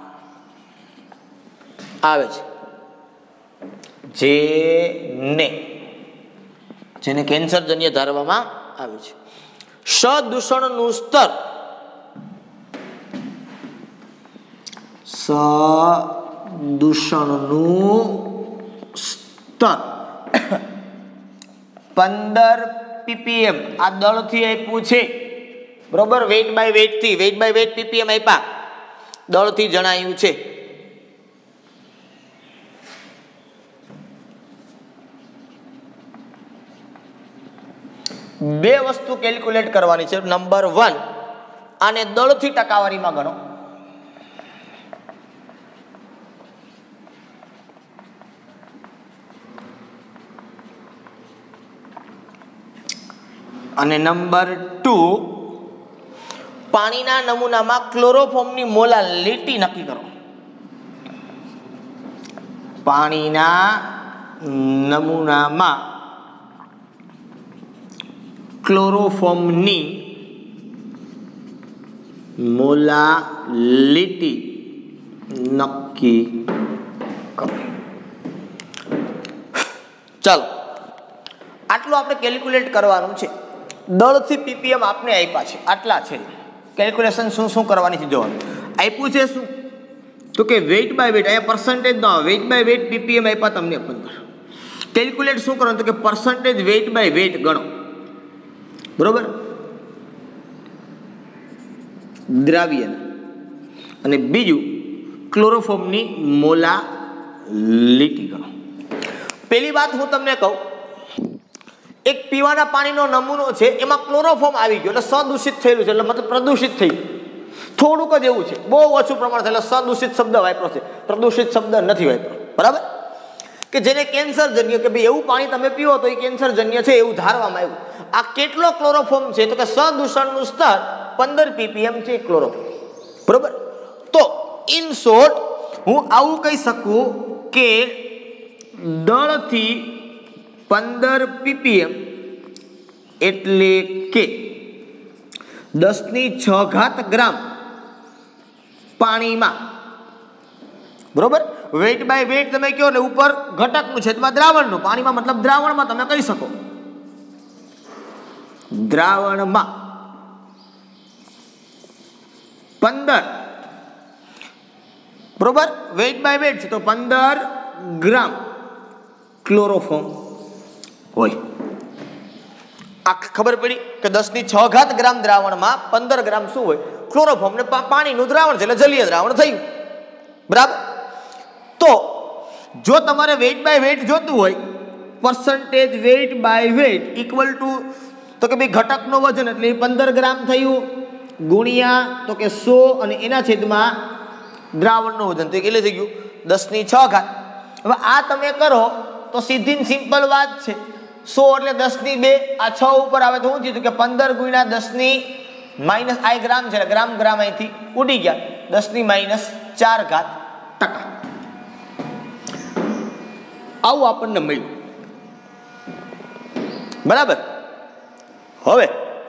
આવે છે. જેને જેને કેન્સરજન્ય ધારવામાં આવે છે. સદૂષણનું સ્તર સદૂષણનું સ્તર પંદર પીપીએમ આ દળથી આપ્યું છે, બરોબર. વેઇટ બાય વેઇટ થી વેઇટ બાય વેઇટ પીપીએમ આપ્યા, દળથી જણાયું છે. બે વસ્તુ કેલ્ક્યુલેટ કરવાની છે. નંબર વન, આને દળથી ટકાવારીમાં ગણો. અને નંબર ટુ, પાણીના નમૂનામાં ક્લોરોફોર્મની મોલાલિટી નક્કી કરો. પાણીના નમૂનામાં ક્લોરોફોર્મની મોલાલિટી નક્કી કરો. ચાલો, આટલું આપણે કેલ્ક્યુલેટ કરવાનું છે. દળથી પીપીએમ આપને આપ્યા છે, આટલા છે. કેલ્ક્યુલેશન શું શું કરવાની છે જોવાનું. આપ્યું છે શું તો કે વેઇટ બાય વેઇટ, અહીંયા પર્સન્ટેજ ન આવે, વેઇટ બાય વેઇટ પીપીએમ આપ્યા તમને પંદર. કેલ્ક્યુલેટ શું કરવાનું તો કે પર્સન્ટેજ વેઇટ બાય વેઇટ ગણો, બરોબર. દ્રાવ્ય અને બીજું ક્લોરોફોર્મની મોલાલિટી ગણો. પહેલી વાત હું તમને કહું, એક પીવાના પાણીનો નમૂનો છે, એમાં ક્લોરોફોર્મ આવી ગયો એટલે સદૂષિત થયેલું છે, એટલે મતલબ પ્રદૂષિત થઈ ગયું. થોડુંક જ એવું છે, બહુ ઓછું પ્રમાણ છે, એટલે સદૂષિત શબ્દ વાપરો છે, પ્રદૂષિત શબ્દ નથી વાપરો, બરાબર. કે જેને કેન્સરજન્ય, કે ભાઈ એવું પાણી તમે પીવો તો એ કેન્સરજન્ય છે એવું ધારવામાં આવ્યું. આ કેટલો ક્લોરોફોર્મ છે તો કે સદૂષણનું સ્તર પંદર પીપીએમ છે ક્લોરોફોર્મ, બરોબર. તો ઇન શોર્ટ હું આવું કહી શકું કે દળથી પંદર પીપીએમ એટલે કે દસ ની છ ઘાત ગ્રામ પાણીમાં, બરોબર. વેઇટ બાય વેઇટ તમે કહો એટલે ઉપર ઘટકનું છેદમાં દ્રાવણનું, પાણીમાં મતલબ દ્રાવણમાં તમે કહી શકો, દ્રાવણમાં પંદર, બરોબર. વેઇટ બાય વેઇટ છે તો પંદર ગ્રામ ક્લોરોફોર્મ હોય. આ ખબર પડી કે દસ ની છ ઘાત ગ્રામ દ્રાવણમાં પંદર ગ્રામ શું હોય? ક્લોરોફોર્મ. ને પાણીનું દ્રાવણ છે એટલે જલીય દ્રાવણ થયું, બરાબર. તો જો તમારે વેઇટ બાય વેઇટ જોતું હોય, percentage weight by weight equal to તો કે ભાઈ ઘટકનો વજન એટલે પંદર ગ્રામ થયું ગુણ્યા તો કે સો અને એના છેદમાં દ્રાવણનું વજન તો કેટલું થઈ ગયું? દસ ની છ ઘાત. હવે આ તમે કરો તો સીધી સિમ્પલ વાત છે. સો એટલે દસ ની બે, આ છ ઉપર આવે તો શું થયું કે પંદર ગુણ્યા દસ ની માઇનસ આ ગ્રામ છે, ગ્રામ ગ્રામ અહીંથી ઉડી ગયા, દસ ની માઇનસ ચાર ઘાત ટકા. આવું આપણને મળ્યું, બરાબર. હવે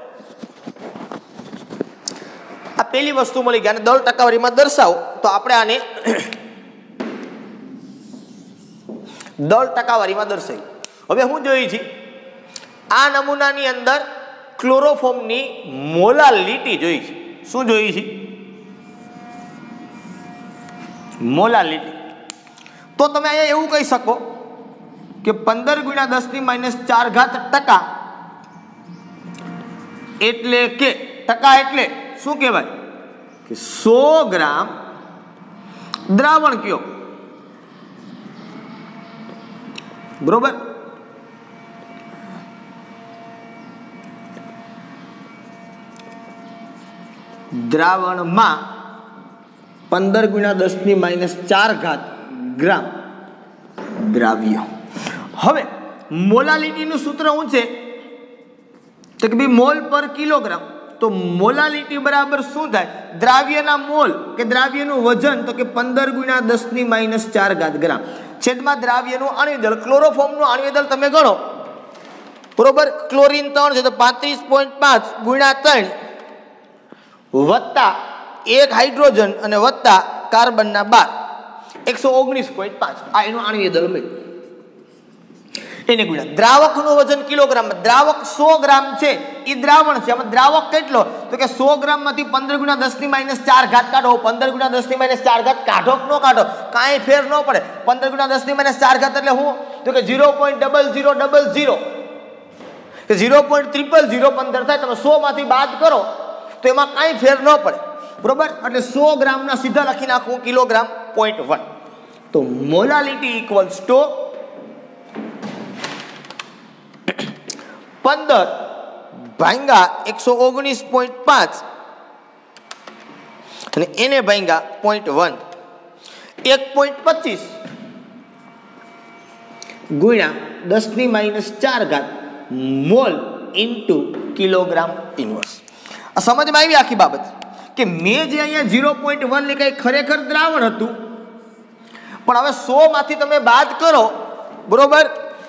આ પેલી વસ્તુ મળી ગઈ, અને દળ ટકાવારીમાં દર્શાવો તો આપણે આને દળ ટકાવારીમાં દર્શાવી. હવે હું જોઈ છે આ નમૂનાની અંદર ક્લોરોફોર્મની મોલાલિટી જોઈ છે. શું જોઈ છે? મોલાલિટી. તો તમે અહીંયા એવું કહી શકો કે પંદર ગુણ્યા દસ ની માઇનસ ચાર ઘાત ટકા એટલે કે ટકા એટલે શું કહેવાય કે સો ગ્રામ દ્રાવણ કયો, બરોબર. દ્રાવણમાં પંદર ગુણ્યા દસ ની માઇનસ ચાર ઘાત ગ્રામ દ્રાવ્ય. હવે મોલાલિટીનું સૂત્ર શું છે તો કે ભાઈ મોલ પર કિલોગ્રામ. તો મોલાલિટી બરાબર શું થાય? દ્રાવ્યના મોલ કે દ્રાવ્યનું વજન તો કે પંદર ગુણ્યા દસ ની માઇનસ ચાર ઘાત ગ્રામ છેદમાં દ્રાવ્યનું અણુદળ. ક્લોરોફોર્મનું અણુદળ તમે ગણો બરોબર. ક્લોરીન ત્રણ છે તો પાંત્રીસ પોઈન્ટ પાંચ ગુણ્યા ત્રણ વત્તા એક હાઇડ્રોજન અને વત્તા કાર્બનના બાર એકસો ઓગણીસ પોઈન્ટ પાંચ આ એનું અણુદળ મળ્યું. એને ગુણ્યા દ્રાવકનું વજન કિલોગ્રામમાં. દ્રાવક સો ગ્રામ છે એ દ્રાવણ છે. આમાં દ્રાવક કેટલો તો કે સો ગ્રામમાંથી પંદર ગુણ્યા દસ ની માઇનસ ચાર ઘાત કાઢો. પંદર ગુણ્યા દસ ની માઇનસ ચાર ઘાત કાઢો કે ન કાઢો કાંઈ ફેર ન પડે. પંદર ગુણ્યા દસ ની માઇનસ ચાર ઘાત એટલે હું તો કે zero point double zero double zero કે ઝીરો પોઈન્ટ ત્રિપલ ઝીરો પંદર થાય. તમે સો માંથી બાદ કરો તો એમાં કાંઈ ફેર ન પડે બરોબર. એટલે સો ગ્રામના સીધા લખી નાખવું કિલોગ્રામ પોઈન્ટ વન. તો મોલાલિટી ઇક્વલ્સ ટુ પંદર ભાંગા એકસો ઓગણીસ પોઈન્ટ પાંચ અને એને ભાંગા પોઈન્ટ વન એક પોઈન્ટ પચીસ ગુણ્યા દસ ની માઇનસ ચાર ઘાત મોલ ઇન્ટુ કિલોગ્રામ ઇન્વર્સ. આ સમજમાં આવી આખી બાબત કે મેં જે અહીંયા ઝીરો પોઈન્ટ વન લીધા ખરેખર દ્રાવણ હતું પણ હવે સો માંથી તમે બાદ કરો બરોબર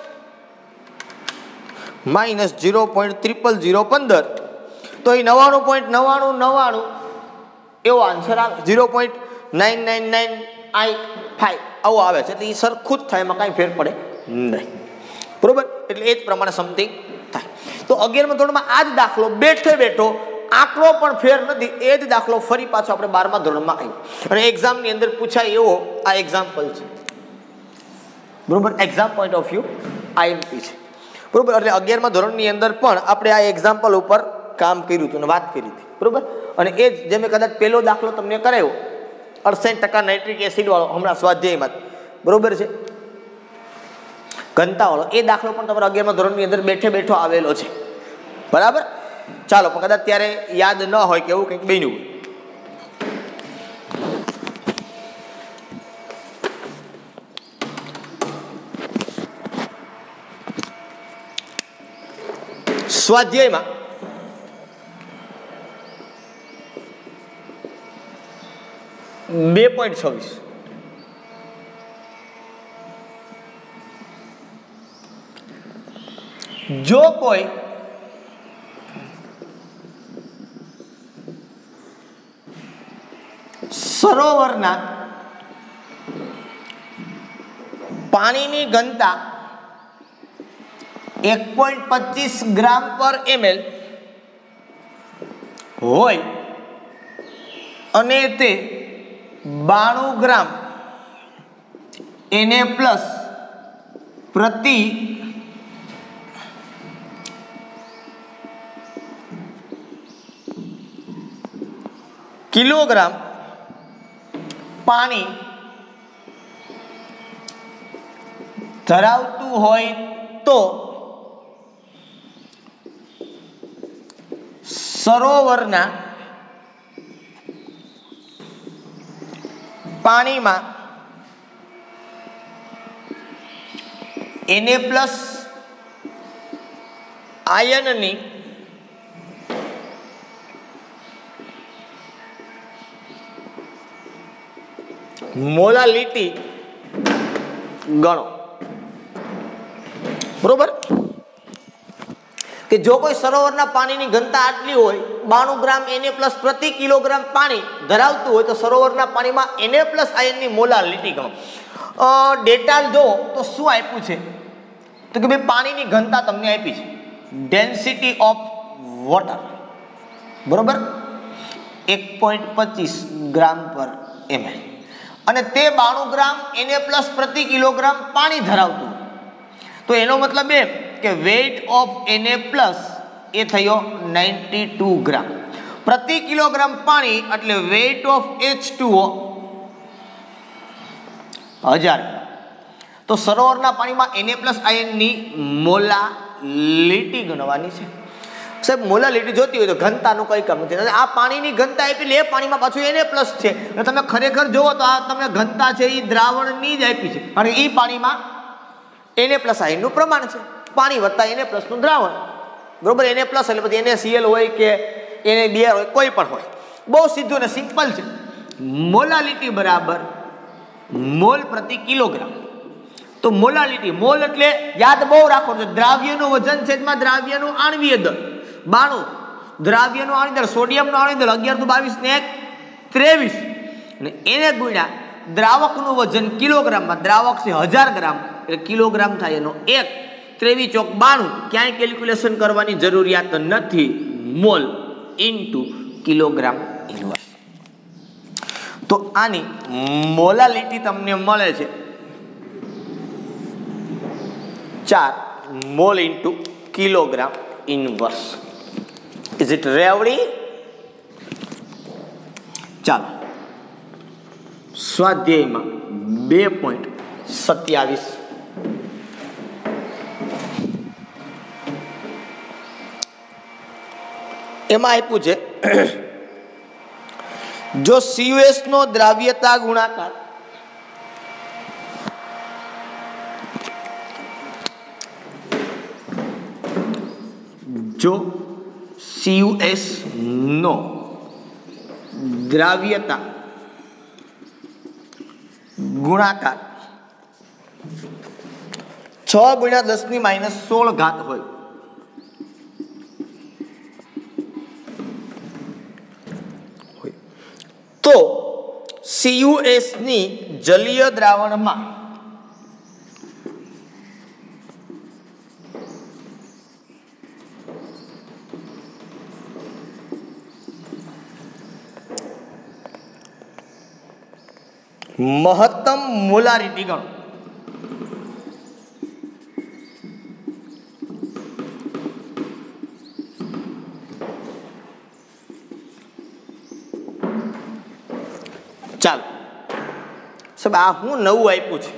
minus zero point triple zero પંદર તો એ નવ્વાણું પોઈન્ટ નવ્વાણું નવ્વાણું એવો આન્સર આવે. Zero point nine nine nine આઈ ફાઈવ આવું આવે છે. એટલે એ સરખું જ થાય એમાં કાંઈ ફેર પડે નહીં બરોબર. એટલે એ જ પ્રમાણે સમથિંગ થાય. તો અગિયારમાં ધોરણમાં આ જ દાખલો બેઠે બેઠો આંકડો પણ ફેર નથી એ જ દાખલો ફરી પાછો આપણે બારમા ધોરણમાં આવ્યો અને એક્ઝામની અંદર પૂછાય એવો આ એક્ઝામ્પલ છે બરોબર. Exam point of view IMP છે બરોબર. એટલે અગિયારમા ધોરણની અંદર પણ આપણે આ એક્ઝામ્પલ ઉપર કામ કર્યું હતું અને વાત કરી હતી બરોબર. અને એ જ જે મેં કદાચ પહેલો દાખલો તમને કરાયો અડસઠ ટકા નાઇટ્રિક એસિડ વાળો હમણાં સ્વાધ્યાયમાં બરોબર છે ઘનતા વાળો એ દાખલો પણ તમારા અગિયારમા ધોરણની અંદર બેઠે બેઠો આવેલો છે બરાબર. ચાલો પણ કદાચ ત્યારે યાદ ન હોય કે એવું કંઈક બન્યું હોય. સ્વાધ્યાયમાં બે પોઈન્ટ છવ્વીસ જો કોઈ સરોવરના પાણીની ઘનતા એક પોઈન્ટ પચીસ ગ્રામ પર એમએલ હોય અને તે બાણું ગ્રામ એને પ્લસ પ્રતિ કિલોગ્રામ પાણી ધરાવતું હોય તો સરોવરના પાણીમાં એને પ્લસ આયનની મોલાલિટી ગણો બરોબર. કે જો કોઈ સરોવરના પાણીની ઘનતા આટલી હોય બાણું ગ્રામ એને પ્લસ પ્રતિ કિલોગ્રામ પાણી ધરાવતું હોય તો સરોવરના પાણીમાં એને પ્લસ આયનની મોલાલિટી ગણો. ડેટા જો તો શું આપ્યું છે તો કે ભાઈ પાણીની ઘનતા તમને આપી છે ડેન્સિટી ઓફ વોટર બરોબર એક પોઈન્ટ પચીસ ગ્રામ પર એમએલ અને તે બાણું ગ્રામ એને પ્લસ પ્રતિ કિલોગ્રામ પાણી ધરાવતું તો એનો મતલબ એમ કે વેઇટ ઓફ એને પ્લસ એ થયો નાઇન્ટી ટુ ગ્રામ પ્રતિ કિલોગ્રામ પાણી એટલે weight of H two O હજાર ગ્રામ. તો સરોવરના પાણીમાં એને પ્લસ આયનની મોલાલિટી ગણવાની છે. સાહેબ મોલાલિટી જોતી હોય તો ઘનતાનું કઈ કામ નથી. આ પાણીની ઘનતા આપી એ પાણીમાં પાછું એને પ્લસ છે એટલે તમે ખરેખર જુઓ તો આ તમને ઘનતા છે એ દ્રાવણની જ આપી છે અને એ પાણીમાં એને પ્લસ આયનનું પ્રમાણ છે, પાણી વત્તા એને પ્લસનું દ્રાવણ, બરોબર. એને પ્લસ એટલે પછી એને સીએલ હોય કે એને બે હોય, કોઈ પણ હોય. બહુ સીધું ને સિમ્પલ છે. મોલાલિટી બરાબર મોલ પ્રતિ કિલોગ્રામ. તો મોલાલિટી, મોલ એટલે યાદ બહુ રાખો છો, દ્રાવ્યનું વજન છેદમાં દ્રાવ્યનું આણ્વીય દળ. બાણું દ્રાવ્યનું આણ્વીય દળ, સોડિયમનું આણ્વીય દળ અગિયાર તો બાવીસ ને એક ત્રેવીસ, અને એને ગુણ્યા દ્રાવકનું વજન કિલોગ્રામમાં, દ્રાવક છે હજાર ગ્રામ એટલે કિલોગ્રામ થાય એનો એક, ત્રેવીસ ચોક બાણું. ક્યાંય કેલ્ક્યુલેશન કરવાની જરૂરિયાત નથી. Mole into kilogram inverse. તો આની મોલાલિટી તમને મળે છે ચાર mole into kilogram inverse. Is it ready? ચાલો સ્વાધ્યાયમાં બે પોઈન્ટ સત્યાવીસ એમાં આપ્યું છે જો સીયુએસ નો દ્રાવ્યતા ગુણાકાર જો સીયુએસ નો દ્રાવ્યતા ગુણાકાર છ ગુણ્યા દસ ની માઇનસ સોળ ઘાત હોય તો સીયુએસ ની જલીય દ્રાવણમાં મહત્તમ મોલારિટી ગણો. ચાલો સાહેબ આ હું નવું આપ્યું છે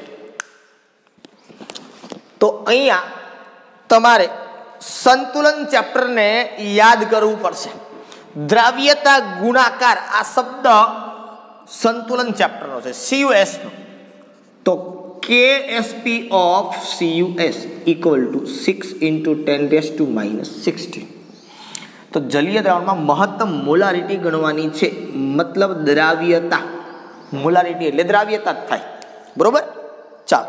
તો અહીંયા તમારે સંતુલન ચેપ્ટરને યાદ કરવું પડશે. દ્રાવ્યતા ગુણાકાર આ શબ્દ સંતુલન ચેપ્ટરનો છે, સીયુએસ નો. તો KSP of CUS equal to six into ten raise to minus sixteen. તો જલીય દ્રાવણમાં મહત્તમ મોલારિટી ગણવાની છે, મતલબ દ્રાવ્યતા. મોલારિટી એટલે દ્રાવ્યતા જ થાય, બરોબર. ચાલો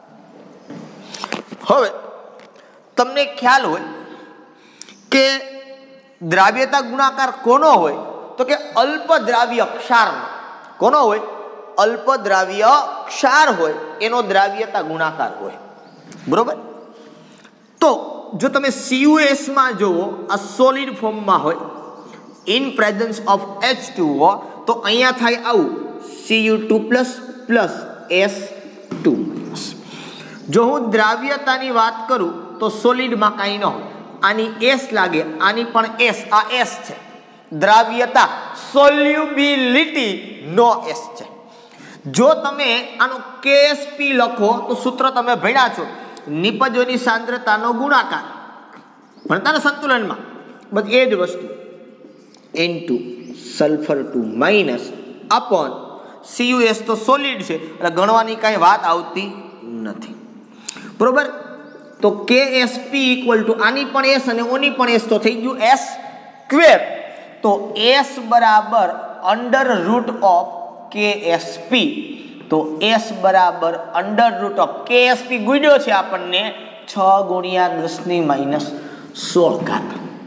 હવે તમને ખ્યાલ હોય કે દ્રાવ્યતા ગુણાકાર કોનો હોય તો કે અલ્પ દ્રાવ્ય ક્ષારનો. કોનો હોય? અલ્પ દ્રાવ્ય ક્ષાર હોય એનો દ્રાવ્યતા ગુણાકાર હોય, બરોબર. તો જો તમે સીયુએસ માં જોવો આ સોલિડ ફોર્મમાં હોય in presence of H two O તો અહીંયા થાય આવું C U two plus plus S two minus. જો હું દ્રાવ્યતાની વાત કરું તો સોલિડમાં કાંઈ ન હોય, આની એસ લાગે, આની પણ એસ, આ એસ છે. દ્રાવ્યતા સોલ્યુબિલિટી નો એસ છે. જો તમે આનો કેએસપી લખો તો સૂત્ર તમે ભણ્યા છો, નિપજોની સાંદ્રતાનો ગુણાકાર, ભણતા ને સંતુલનમાં, બસ એ જ વસ્તુ into sulphur two minus upon CUS તો સોલિડ છે એટલે ગણવાની કાંઈ વાત આવતી નથી, બરોબર. તો કેએસપી ઇક્વલ ટુ આની પણ એસ અને ઓની પણ એસ તો થઈ ગયું એસ સ્ક્વેર. તો એસ બરાબર અંડર રૂટ ઓફ કેએસપી. તો એસ બરાબર અંડર રૂટ ઓફ કેએસપી ગુણ્યો છે આપણને છ ગુણ્યા દસ ની માઇનસ સોળ ઘાત,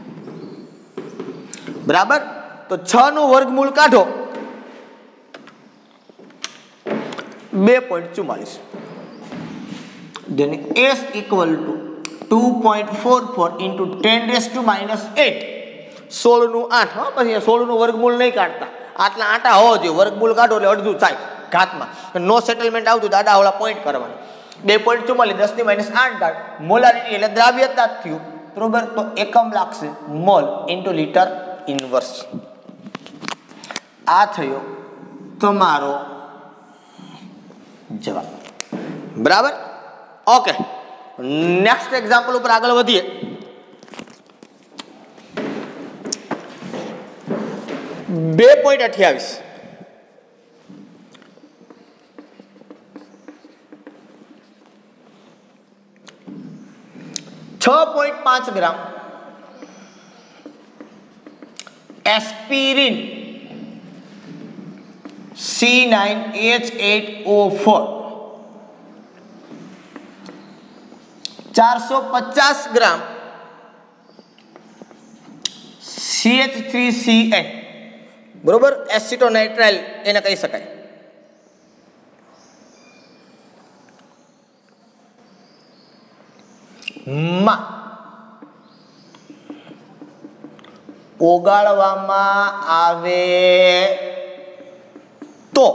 બરાબર. તો છ નું વર્ગમૂળ કાઢો બે પોઈન્ટ ચુમ્માલીસ. then s equal to two point four four into ten raise to minus eight. સોળ નું આઠ, હા પછી સોળ નું વર્ગમૂળ નહીં કાઢતા, આટલા આટા હોવો જોઈએ. વર્ગમૂળ કાઢો એટલે અડધું થાય ઘાતમાં. નો સેટલમેન્ટ આવતું તો આડા ઓલા પોઈન્ટ કરવાના. બે પોઈન્ટ ચુમ્માલીસ દસ ની માઇનસ આઠ ઘાત મોલારિટી એટલે દ્રાવ્યતા જ થયું, બરોબર. તો એકમ લાગશે મોલ ઇન્ટુ લીટર ઇન્વર્સ. આ થયો તમારો જવાબ, બરાબર. ઓકે, નેક્સ્ટ એક્ઝામ્પલ ઉપર આગળ વધીએ. બે પોઈન્ટ અઠ્યાવીસ છ પોઈન્ટ પાંચ gram aspirin C nine H eight O four, ચારસો પચાસ gram C H three C N, બરોબર, એસિટોનાઇટ્રાઇલ એને કહી શકાય. માં ઓગાળવામાં આવે તો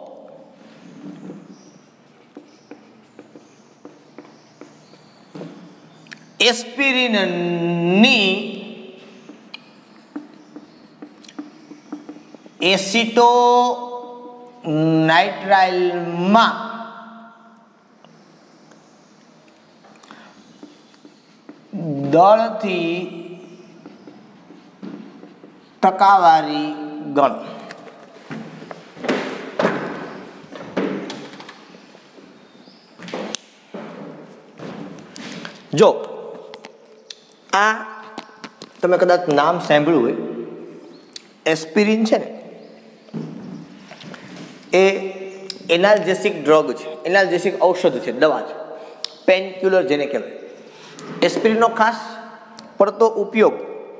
એસ્પિરિનની એસિટોનાઇટ્રાઇલમાં દળથી ટકાવારી ગણ. જો આ તમે કદાચ નામ સાંભળ્યું હોય, એસ્પિરિન છે ને એ એનાલ્જેસિક ડ્રગ છે, એનાલ્જેસિક ઔષધ છે, દવા છે, પેનક્યુલર જેને કહેવાય. એસ્પિરિનનો ખાસ પડતો ઉપયોગ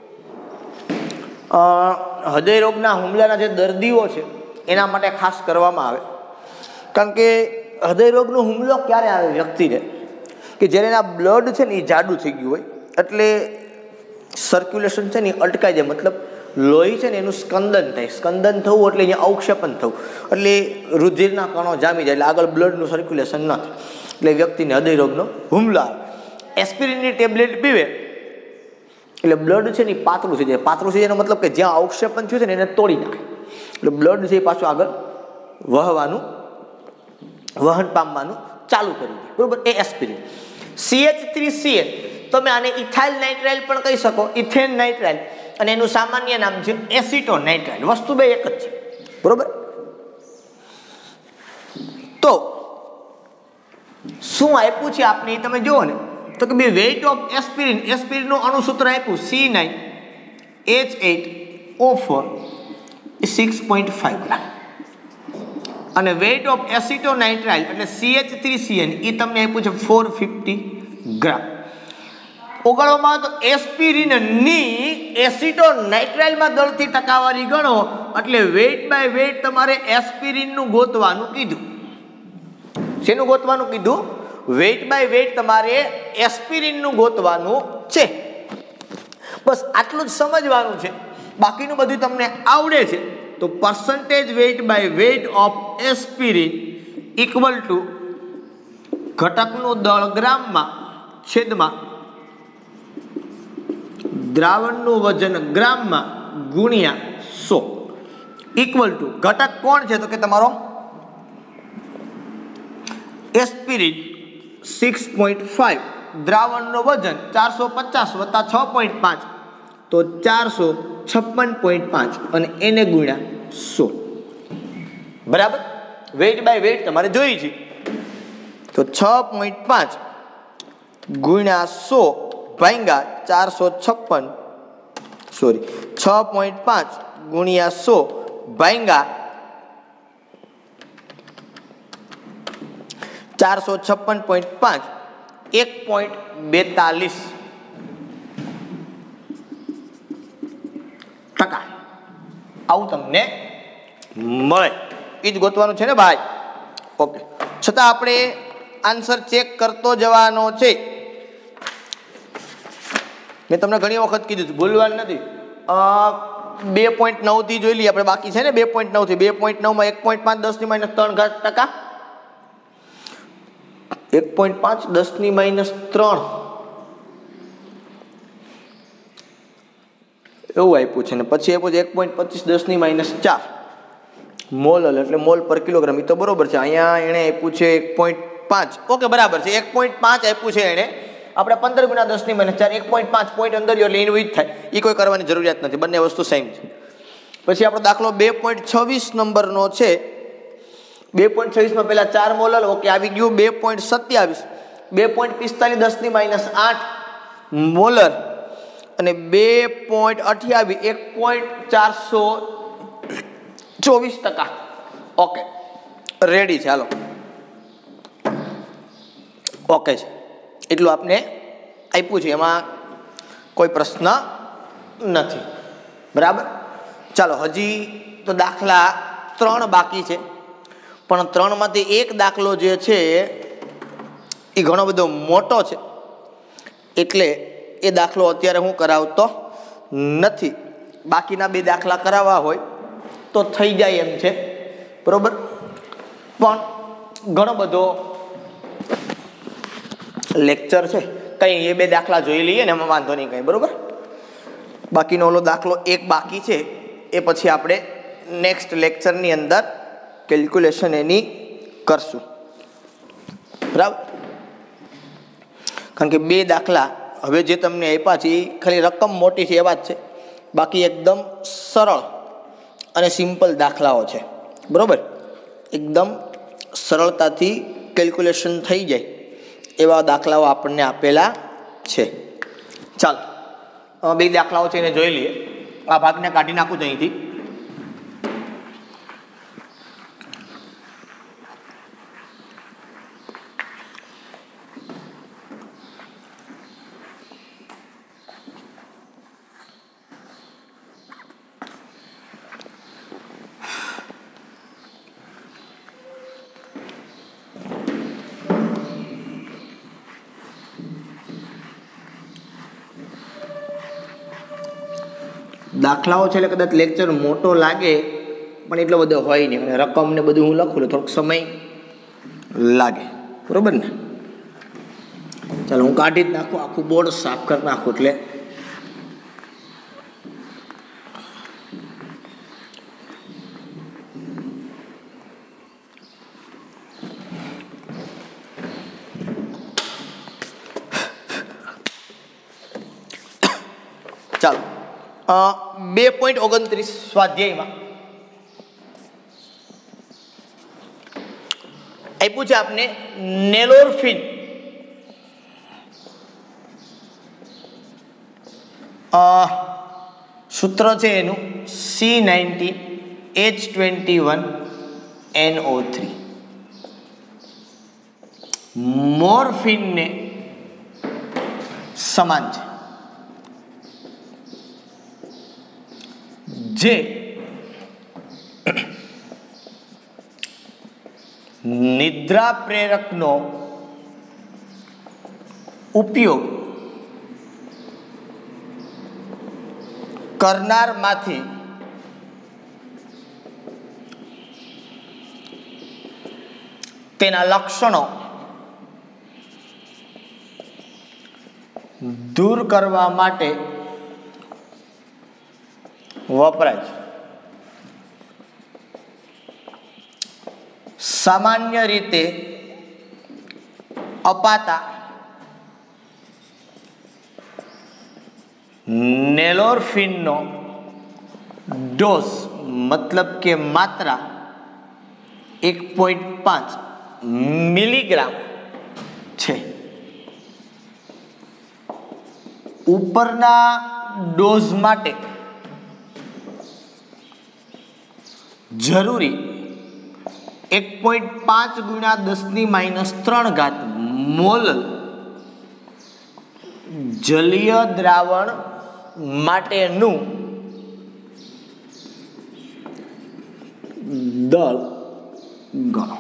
હૃદયરોગના હુમલાના જે દર્દીઓ છે એના માટે ખાસ કરવામાં આવે. કારણ કે હૃદયરોગનો હુમલો ક્યારે આવે વ્યક્તિને કે જ્યારે એના બ્લડ છે ને એ જાડું થઈ ગયું હોય, એટલે સર્ક્યુલેશન છે ને એ અટકાઈ જાય, મતલબ લોહી છે ને એનું સ્કંદન થાય. સ્કંદન થવું એટલે અહીંયા અવક્ષેપન થવું, એટલે રુધિરના કણો જામી જાય, એટલે આગળ બ્લડનું સર્ક્યુલેશન ન થાય, એટલે વ્યક્તિને હૃદયરોગનો હુમલો આવે. એસ્પિરિનની ટેબ્લેટ પીવે એટલે બ્લડ છે ને એ પાતળું થઈ જાય. પાતળું થઈ જાય એનો મતલબ કે જ્યાં અવક્ષેપન થયું છે ને એને તોડી નાખે, એટલે બ્લડ છે એ પાછું આગળ વહવાનું વહન પામવાનું ચાલુ કરી દે, બરોબર. એ aspirin. C H three C N તમે આને ઇથાઇલ નાઇટ્રાઇલ પણ કહી શકો, ઇથેન નાઇટ્રાઇલ, અને એનું સામાન્ય નામ છે એસિટોનાઇટ્રાઇલ. વસ્તુ બે એક જ છે, બરોબર. તો શું આપ્યું છે આપણે તમે જુઓ ને, તો કે બે વેઇટ ઓફ એસ્પિરિન, એસ્પિરિનનું અણુસૂત્ર આપ્યું C nine H eight O four એ સિક્સ પોઈન્ટ ફાઈવ ગ્રામ, અને વેઇટ ઓફ એસિટોનાઇટ્રાઇલ એટલે C H three C N એ તમને આપ્યું છે ફોર ફિફ્ટી ગ્રામ. ઓગાળવામાં તો એસ્પિરિનની એસિટોનાઇટ્રાઇલમાં દળથી ટકાવારી ગણો, એટલે વેઇટ બાય વેઇટ તમારે એસ્પિરિનનું ગોતવાનું કીધું. શેનું ગોતવાનું કીધું? વેઇટ બાય વેઇટ તમારે એસ્પિરિનનું ગોતવાનું છે. બસ આટલું જ સમજવાનું છે, બાકીનું બધું તમને આવડે છે. તો percentage weight by weight of aspirin equal to ઘટકનું દળ ગ્રામમાં છેદમાં દ્રાવણનું વજન ગ્રામમાં ગુણ્યા સો ઇક્વલ ટુ ઘટક કોણ છે? તો કે તમારો એસ્પિરિન સિક્સ પોઈન્ટ ફાઈવ, દ્રાવણનું વજન ચારસો પચાસ વત્તા છ પોઈન્ટ પાંચ, તો ચારસો છપ્પન પોઈન્ટ પાંચ, અને એને ગુણ્યા સો. બરાબર. વેઇટ બાય વેઇટ તમારે જોઈ છે, તો છ પોઈન્ટ પાંચ ગુણ્યા સો ભાંગ્યા ચારસો છપ્પન સોરી છ પોઈન્ટ પાંચ ગુણ્યા સો ભાંગ્યા ચારસો છપ્પન પોઈન્ટ પાંચ, એક પોઈન્ટ બેતાલીસ ટકા આવું તમને મળે. એ જ ગોતવાનું છે ને ભાઈ? ઓકે. છતાં આપણે આન્સર ચેક કરતો જવાનો છે. મેં તમને ઘણી વખત કીધું હતું, ભૂલવાનું નથી. બે પોઈન્ટ નવ થી જોઈ લઈએ આપણે, બાકી છે ને બે પોઈન્ટ નવ થી. બે પોઈન્ટ નવ માં એક પોઈન્ટ પાંચ દસ ની માઇનસ ત્રણ ઘાત ટકા, એક પોઈન્ટ પાંચ દસ ની માઇનસ ત્રણ એવું આપ્યું છે, ને પછી આપ્યું છે એક પોઈન્ટ પચીસ દસ ની માઇનસ ચાર મોલ, એટલે મોલ પર કિલોગ્રામ. એ તો બરોબર છે. અહીંયા એણે આપ્યું છે એક પોઈન્ટ પાંચ. ઓકે, બરાબર છે. એક પોઈન્ટ પાંચ આપ્યું છે એણે. આપણે પંદર ગુણ્યા દસ ની માઇનસ ચાર, એક પોઈન્ટ પાંચ પોઈન્ટ અંદર એટલે એનું ઈ જ થાય. એ કોઈ કરવાની જરૂરિયાત નથી, બંને વસ્તુ સેમ છે. પછી આપણો દાખલો બે પોઈન્ટ છવ્વીસ નંબરનો છે. બે પોઈન્ટ છવ્વીસમાં પહેલા ચાર મોલર. ઓકે, આવી ગયું. બે પોઈન્ટ સત્યાવીસ, બે પોઈન્ટ પિસ્તાલીસ દસ ની માઇનસ આઠ, મોલર અને બે પોઈન્ટ અઠ્યાવીસ એક પોઈન્ટ ચારસો ચોવીસ ટકા. ઓકે રેડી છે, હાલો ઓકે છે, એટલું આપને આપ્યું છે, એમાં કોઈ પ્રશ્ન નથી. બરાબર, ચાલો હજી તો દાખલા ત્રણ બાકી છે, પણ ત્રણમાંથી એક દાખલો જે છે એ ઘણો બધો મોટો છે, એટલે એ દાખલો અત્યારે હું કરાવતો નથી. બાકીના બે દાખલા કરાવવા હોય તો થઈ જાય એમ છે, બરોબર. પણ ઘણો બધો લેક્ચર છે, કંઈ એ બે દાખલા જોઈ લઈએ ને એમાં વાંધો નહીં કંઈ, બરોબર. બાકીનો ઓલો દાખલો એક બાકી છે, એ પછી આપણે નેક્સ્ટ લેક્ચરની અંદર કેલ્ક્યુલેશન એની કરશું, બરાબર. કારણ કે બે દાખલા હવે જે તમને આપ્યા છે એ ખાલી રકમ મોટી છે એવા જ છે, બાકી એકદમ સરળ અને સિમ્પલ દાખલાઓ છે, બરાબર. એકદમ સરળતાથી કેલ્ક્યુલેશન થઈ જાય એવા દાખલાઓ આપણને આપેલા છે. ચાલો બે દાખલાઓ છે એને જોઈ લઈએ. આ ભાગને કાઢી નાખું છું અહીંથી. દાખલાઓ છે એટલે કદાચ લેક્ચર મોટો લાગે પણ એટલો બધો હોય નહીં, અને રકમ ને બધું હું લખું થોડોક સમય લાગે, બરોબર ને. ચાલો હું કાઢી જ નાખું, આખું બોર્ડ સાફ કરી નાખું. એટલે ચાલો બે પોઈન્ટ ઓગણત્રીસ સ્વાધ્યાયમાં આપ્યું છે આપને નેલોરફિન સૂત્ર છે એનું C ninety H twenty one N O three. મોરફિનને સમાન છે, જે નિદ્રા પ્રેરકનો ઉપયોગ કરનારમાંથી તેના લક્ષણો દૂર કરવા માટે વપરાય છે. સામાન્ય રીતે અપાતા નેલોરફિનનો ડોઝ મતલબ કે માત્રા એક પોઈન્ટ પાંચ મિલીગ્રામ છે. ઉપરના ડોઝ માટે જરૂરી એક પોઈન્ટ પાંચ ગુણ્યા દસની માઇનસ ત્રણ ઘાત મોલ જલીય દ્રાવણ માટેનું દળ ગણો.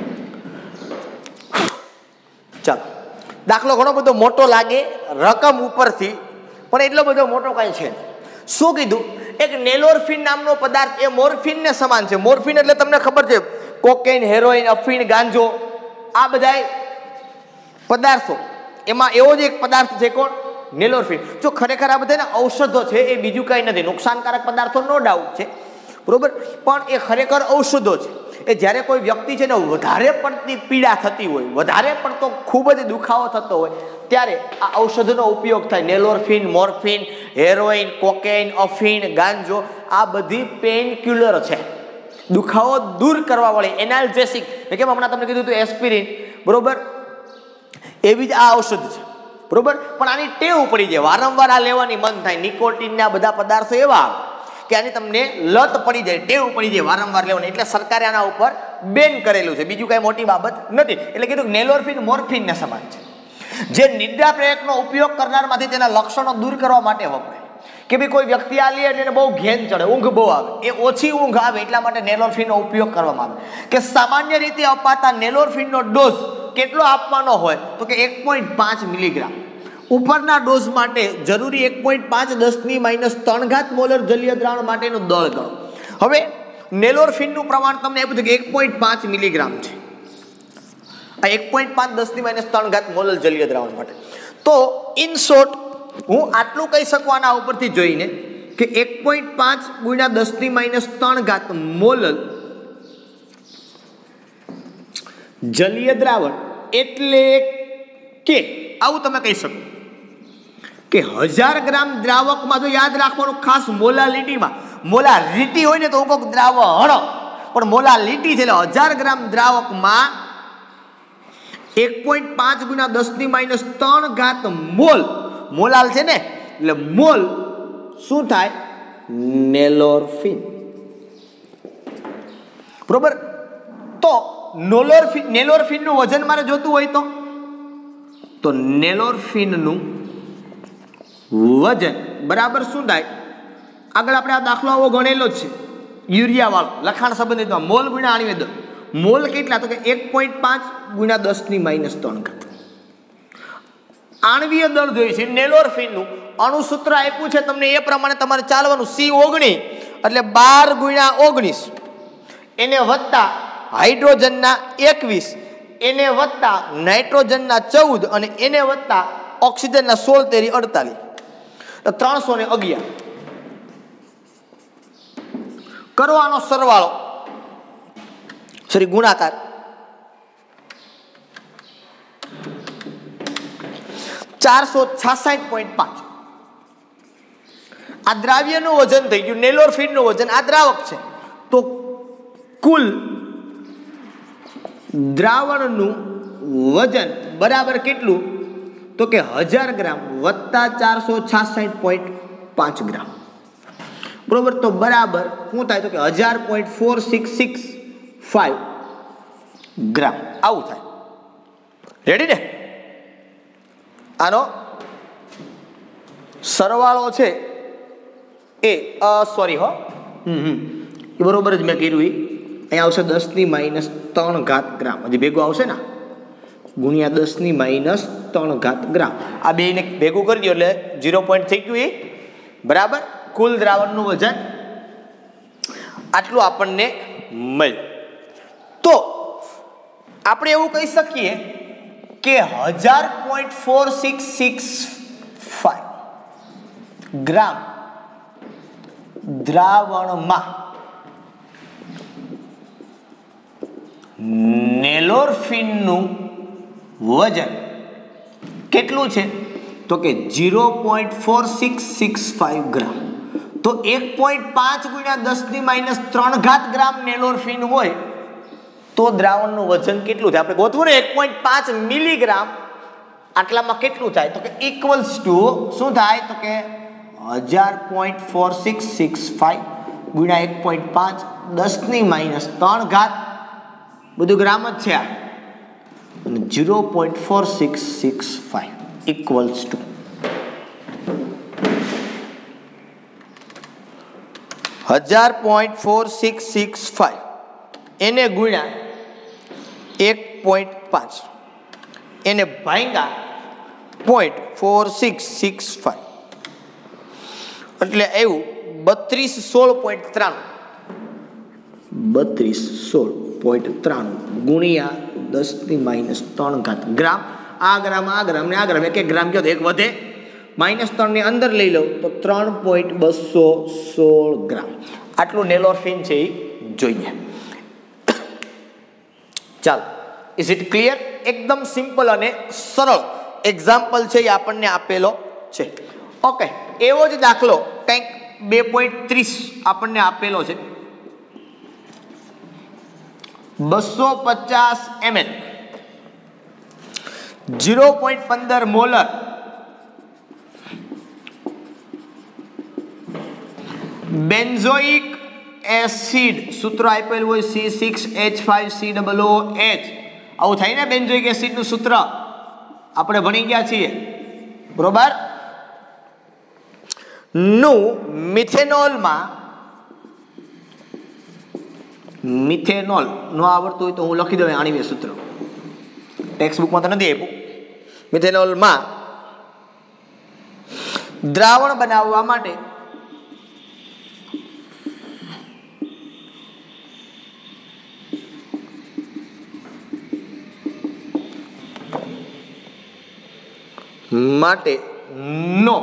ચાલો દાખલો ઘણો બધો મોટો લાગે રકમ ઉપરથી, પણ એટલો બધો મોટો કાંઈ છે. શું કીધું? એક નેલોરફિન નામનો પદાર્થ એ મોરફિનને સમાન છે. મોરફિન એટલે તમને ખબર છે કોકેન, હેરોઈન, અફીણ, ગાંજો, આ બધા પદાર્થો, એમાં એવો જ એક પદાર્થ છે કોણ? નેલોરફિન. જો ખરેખર આ બધા ઔષધો છે, એ બીજું કંઈ નથી. નુકસાનકારક પદાર્થો નો ડાઉટ છે, બરોબર, પણ એ ખરેખર ઔષધો છે. એ જ્યારે કોઈ વ્યક્તિ છે ને વધારે પડતી પીડા થતી હોય, વધારે પડતો ખૂબ જ દુખાવો થતો હોય, ત્યારે આ ઔષધનો ઉપયોગ થાય. નેલોરફિન, મોર્ફિન, હેરોઈન, કોકેન, અફીણ, ગાંજો, આ બધી પેઇન કિલર છે, દુખાવો દૂર કરવા વાળી એનાલ્જેસિક. કેમ હમણાં તમને કીધું હતું એસ્પિરિન, બરોબર, એવી જ આ ઔષધ છે. બરોબર, પણ આની ટેવ પડી જાય, વારંવાર આ લેવાની મન થાય. નિકોટિનના બધા પદાર્થો એવા કે આની તમને લત પડી જાય, ટેવ પડી જાય વારંવાર લેવાની, એટલે સરકારે આના ઉપર બેન કરેલું છે. બીજું કઈ મોટી બાબત નથી. એટલે કીધું નેલોરફિન મોર્ફિનને સમાન છે. જે નિદ્રા પ્રયોગનો ઉપયોગ કરનારમાંથી તેના લક્ષણો દૂર કરવા માટે વપરાય. કે ભાઈ કોઈ વ્યક્તિ આ લે એટલે એને બહુ ઘેન ચડે, ઊંઘ બહુ આવે, એ ઓછી ઊંઘ આવે એટલા માટે નેલોરફિનનો ઉપયોગ કરવામાં આવે. કે સામાન્ય રીતે અપાતા નેલોરફિનનો ડોઝ કેટલો આપવાનો હોય તો કે એક પોઈન્ટ પાંચ મિલીગ્રામ. ઉપરના ડોઝ માટે જરૂરી એક પોઈન્ટ પાંચ દસની માઇનસ ત્રણ ઘાત મોલર જલીય દ્રાવણ માટેનું દળ ગણો. હવે નેલોરફિનનું પ્રમાણ તમને આપ્યું છે કે એક પોઈન્ટ પાંચ મિલીગ્રામ છે. આ એક પોઈન્ટ પાંચ દસની માઇનસ ત્રણ ઘાત મોલર જલીય દ્રાવણ માટે. તો ઇન શોર્ટ હું આટલું કહી શકું આના ઉપરથી જોઈને કે એક પોઈન્ટ પાંચ ગુણ્યા દસની માઇનસ ત્રણ ઘાત મોલર જલીય દ્રાવણ એટલે કે આવું તમે કહી શકો કે હજાર ગ્રામ દ્રાવકમાં, જો યાદ રાખવાનું ખાસ મોલાલિટીમાં, મોલાલિટી હોય ને તો હું કહું દ્રાવણ, પણ મોલાલિટી છે એટલે હજાર ગ્રામ દ્રાવકમાં એક પોઈન્ટ પાંચ ગુણ્યા દસની માઇનસ ત્રણ ઘાત મોલ, મોલાલ છે ને એટલે મોલ શું થાય? નેલોરફિન. બરોબર. તો નોલોરફિન નેલોરફિનનું વજન મારે જોતું હોય તો તો નેલોરફિનનું વજન બરાબર શું થાય? આગળ આપણે આ દાખલો આવો ગણેલો જ છે, યુરિયા વાળો લખાણ સંબંધિતમાં. મોલ ગુણ્યા આણ્વીય દળ. મોલ કેટલા? તો કે એક પોઈન્ટ પાંચ ગુણ્યા દસની માઇનસ ત્રણ ઘાત. આણ્વીય દળ જોઈએ છે નેલોરફિનનું. અણુસૂત્ર આપ્યું છે તમને, એ પ્રમાણે તમારે ચાલવાનું. સી ઓગણીસ એટલે બાર ગુણ્યા ઓગણીસ, એને વત્તા હાઇડ્રોજનના એકવીસ, એને વત્તા નાઇટ્રોજનના ચૌદ, અને એને વત્તા ઓક્સિજનના સોળ તેરી અડતાલીસ, ત્રણસો ને અગિયાર. કરવાનો સરવાળો, સોરી ગુણાકાર. ચારસો છાસઠ પોઈન્ટ પાંચ. આ દ્રાવ્યનું વજન થઈ ગયું, નેલોરફિનનું વજન. આ દ્રાવક છે તો કુલ દ્રાવણનું વજન બરાબર કેટલું? તો કે હજાર ગ્રામ વત્તા ચારસો છાસઠ પોઈન્ટ પાંચ ગ્રામ. બરોબર. તો બરાબર શું થાય? તો કે હજાર point four six six five gram આવું થાય. રેડી ને? આનો સરવાળો છે એ સોરી હો હમ એ બરોબર જ મેં કર્યું. અહીંયા આવશે દસની માઇનસ ત્રણ ઘાત ગ્રામ. હજી ભેગું આવશે ને, ગુણ્યા દસની માઇનસ ત્રણ ઘાત ગ્રામ. આ બેને ભેગું કરી દો એટલે ઝીરો પોઈન્ટ થઈ ગયું. એ બરાબર કુલ દ્રાવણનું વજન આટલું આપણને મળ્યું. તો આપણે એવું કહી શકીએ કે હજાર point four six six five gram દ્રાવણમાં નેલોરફિનનું વજન કેટલું છે? તો કે zero point four six six five gram. તો એક પોઈન્ટ પાંચ ગુણ્યા દસની માઇનસ ત્રણ ઘાત ગ્રામ નેલોરફિન હોય તો દ્રાવણનું વજન કેટલું થાય? આપણે ગોતવું ને એક પોઈન્ટ પાંચ મિલીગ્રામ આટલામાં કેટલું થાય? તો કે ઇક્વલ્સ ટુ શું થાય? તો કે હજાર point four six six five ગુણ્યા એક પોઈન્ટ પાંચ દસની માઇનસ ત્રણ ઘાત, બધું ગ્રામ જ છે આ, અને zero point four six six five equals to હજાર point four six six five એને ગુણ્યા એક પોઈન્ટ પાંચ એને ભાંગા point four six six five એટલે એવું બત્રીસ સોળ પોઈન્ટ ત્રાણું બત્રીસ સોળ પોઈન્ટ ત્રાણું ગુણ્યા દસની માઇનસ ત્રણ ઘાત ગ્રામ. આ ગ્રામ આ ગ્રામ ને આ ગ્રામ એક એક ગ્રામ કહો તો એક વધે, માઇનસ ત્રણની અંદર લઈ લો તો ત્રણ પોઈન્ટ બસો સોળ ગ્રામ આટલું નેલોરફિન છે એ જોઈએ. ચાલો, ઇઝ ઇટ ક્લિયર? એકદમ સિમ્પલ અને સરળ એક્ઝામ્પલ છે એ આપણને આપેલો છે. ઓકે, એવો જ દાખલો કંઈક બે પોઈન્ટ ત્રીસ આપણને આપેલો છે. બસો પચાસ એમએલ ઝીરો પોઈન્ટ પંદર મોલર બેન્ઝોઇક એસિડ સૂત્ર આપેલું હોય C six H five C double O H, આવું થાય ને બેન્ઝોઇક એસિડનું સૂત્ર આપણે ભણી ગયા છીએ, બરોબર. નું મિથેનોલમાં, મિથેનોલ ન આવડતું હોય તો હું લખી દઉં આની સૂત્ર, ટેક્સ્ટ બુકમાં તો નથી આપ્યું. મિથેનોલમાં દ્રાવણ બનાવવા માટે માટે નો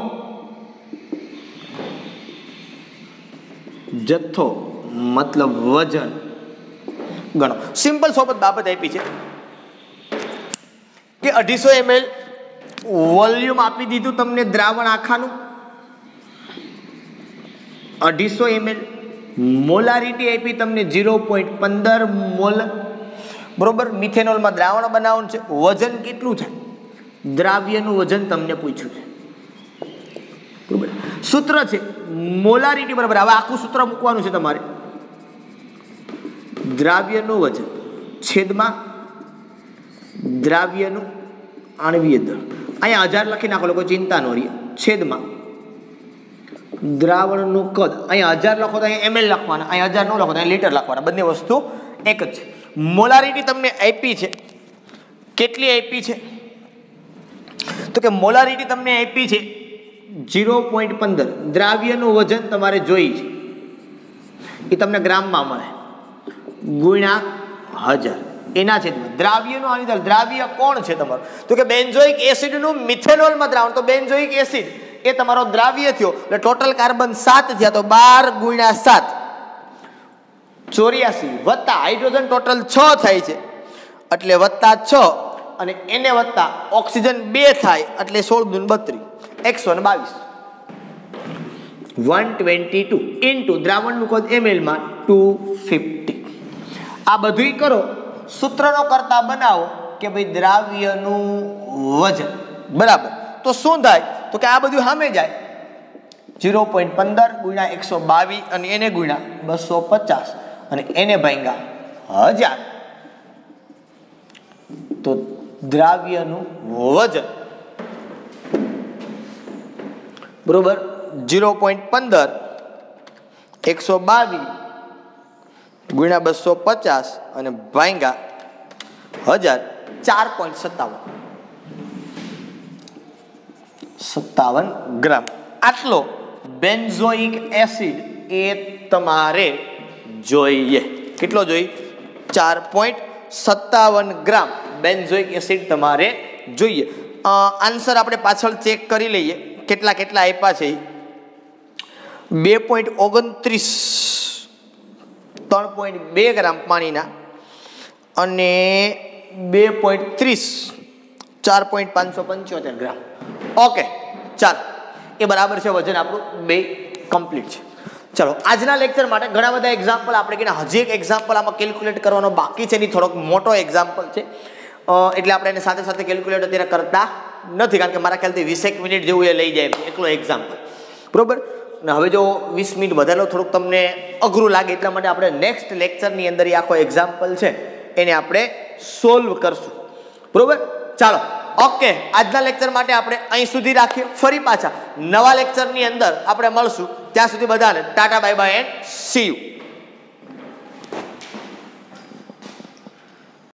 જથ્થો મતલબ વજન ગણો. સિમ્પલ સોબત બાબત આપી છે કે અઢીસો એમએલ વોલ્યુમ આપી દીધું તમને દ્રાવણ આખાનું, અઢીસો એમએલ મોલારિટી આપી તમને ઝીરો પોઈન્ટ પંદર મોલ, બરોબર. મિથેનોલમાં દ્રાવણ બનાવવાનું છે, વજન કેટલું છે, દ્રાવ્યનું વજન તમને પૂછ્યું છે, બરોબર. સૂત્ર છે મોલારિટી, બરાબર. હવે આખું સૂત્ર મૂકવાનું છે તમારે, દ્રાવ્યનું વજન છેદમાં દ્રાવ્યનું આણ્વીય દળ, અહીંયા હજાર લખી નાખો, લોકો ચિંતા ન રહે, છેદમાં દ્રાવણનું કદ, અહીંયા હજાર લખો તો અહીંયા એમએલ લખવાના, અહીંયા હજાર ન લખો તો અહીંયા લીટર લખવાના, બંને વસ્તુ એક જ છે. મોલારિટી તમને આપી છે, કેટલી આપી છે તો કે મોલારિટી તમને આપી છે ઝીરો પોઈન્ટ પંદર, દ્રાવ્યનું વજન તમારે જોઈ છે એ તમને ગ્રામમાં મળે, ગુણ્યા હજાર, એના છેદમાં દ્રાવ્યનું આની દળ. દ્રાવ્ય કોણ છે તમારું તો કે બેન્ઝોઇક એસિડનું મિથેનોલમાં દ્રાવણ, તો બેન્ઝોઇક એસિડ એ તમારો દ્રાવ્ય થયો, એટલે ટોટલ કાર્બન સાત થયા, તો બાર ગુણ્યા સાત ચોર્યાસી, વત્તા હાઇડ્રોજન ટોટલ છ થાય છે, એટલે વત્તા છ, અને એને વત્તા ઓક્સિજન બે થાય, એટલે સોળ દૂન બત્રીસ, એકસો ને બાવીસ, વન ટ્વેન્ટી ટુ ઇન્ટુ દ્રાવણનું કદ એમએલમાં ટુ ફિફ્ટી. આ બધું કરો, સૂત્રનો કરતા બનાવો કે ભાઈ દ્રાવ્યનું વજન, બરાબર. તો શું થાય તો કે આ બધું સામે જાય, ઝીરો પોઈન્ટ પંદર ગુણ્યા એકસો બાવીસ અને એને ગુણ્યા બસો પચાસ અને એને ભાંગ્યા હજાર, તો દ્રાવ્યનું વજન, બરોબર, ઝીરો પોઈન્ટ પંદર એકસો બાવીસ ગુણ્યા બસો પચાસ અને ભાંગ્યા હજાર, ચાર પોઈન્ટ સત્તાવન સત્તાવન ગ્રામ. આટલો બેન્ઝોઇક એસિડ એ તમારે જોઈએ. કેટલો જોઈએ? ચાર પોઈન્ટ સત્તાવન ગ્રામ બેન્ઝોઇક એસિડ તમારે જોઈએ. આન્સર આપણે પાછળ ચેક કરી લઈએ કેટલા કેટલા આપ્યા છે. બે પોઈન્ટ ઓગણત્રીસ, ત્રણ પોઈન્ટ બે ગ્રામ પાણીના અને બે પોઈન્ટ ત્રીસ, ચાર પોઈન્ટ પાંચસો પંચોતેર ગ્રામ. ઓકે, ચાલો, એ બરાબર છે. વજન આપણું બે કમ્પ્લીટ છે. ચલો, આજના લેક્ચર માટે ઘણા બધા એક્ઝામ્પલ આપણે કે હજી એક એક્ઝામ્પલ આમાં કેલ્ક્યુલેટ કરવાનો બાકી છે, એની થોડોક મોટો એક્ઝામ્પલ છે, એટલે આપણે એને સાથે સાથે કેલ્ક્યુલેટ અત્યારે કરતા નથી, કારણ કે મારા ખ્યાલથી વીસેક મિનિટ જેવું એ લઈ જાય એકલો એક્ઝામ્પલ, બરોબર. અને હવે જો વીસ મિનિટ વધારેલો થોડુંક તમને અઘરું લાગે, એટલા માટે આપણે નેક્સ્ટ લેક્ચરની અંદર એ આખો એક્ઝામ્પલ છે એને આપણે સોલ્વ કરશું, બરોબર. ચાલો, ઓકે, આજના લેક્ચર માટે આપણે અહીં સુધી રાખીએ. ફરી પાછા નવા લેક્ચરની અંદર આપણે મળશું. ત્યાં સુધી બધાને ta ta, bye bye and see you.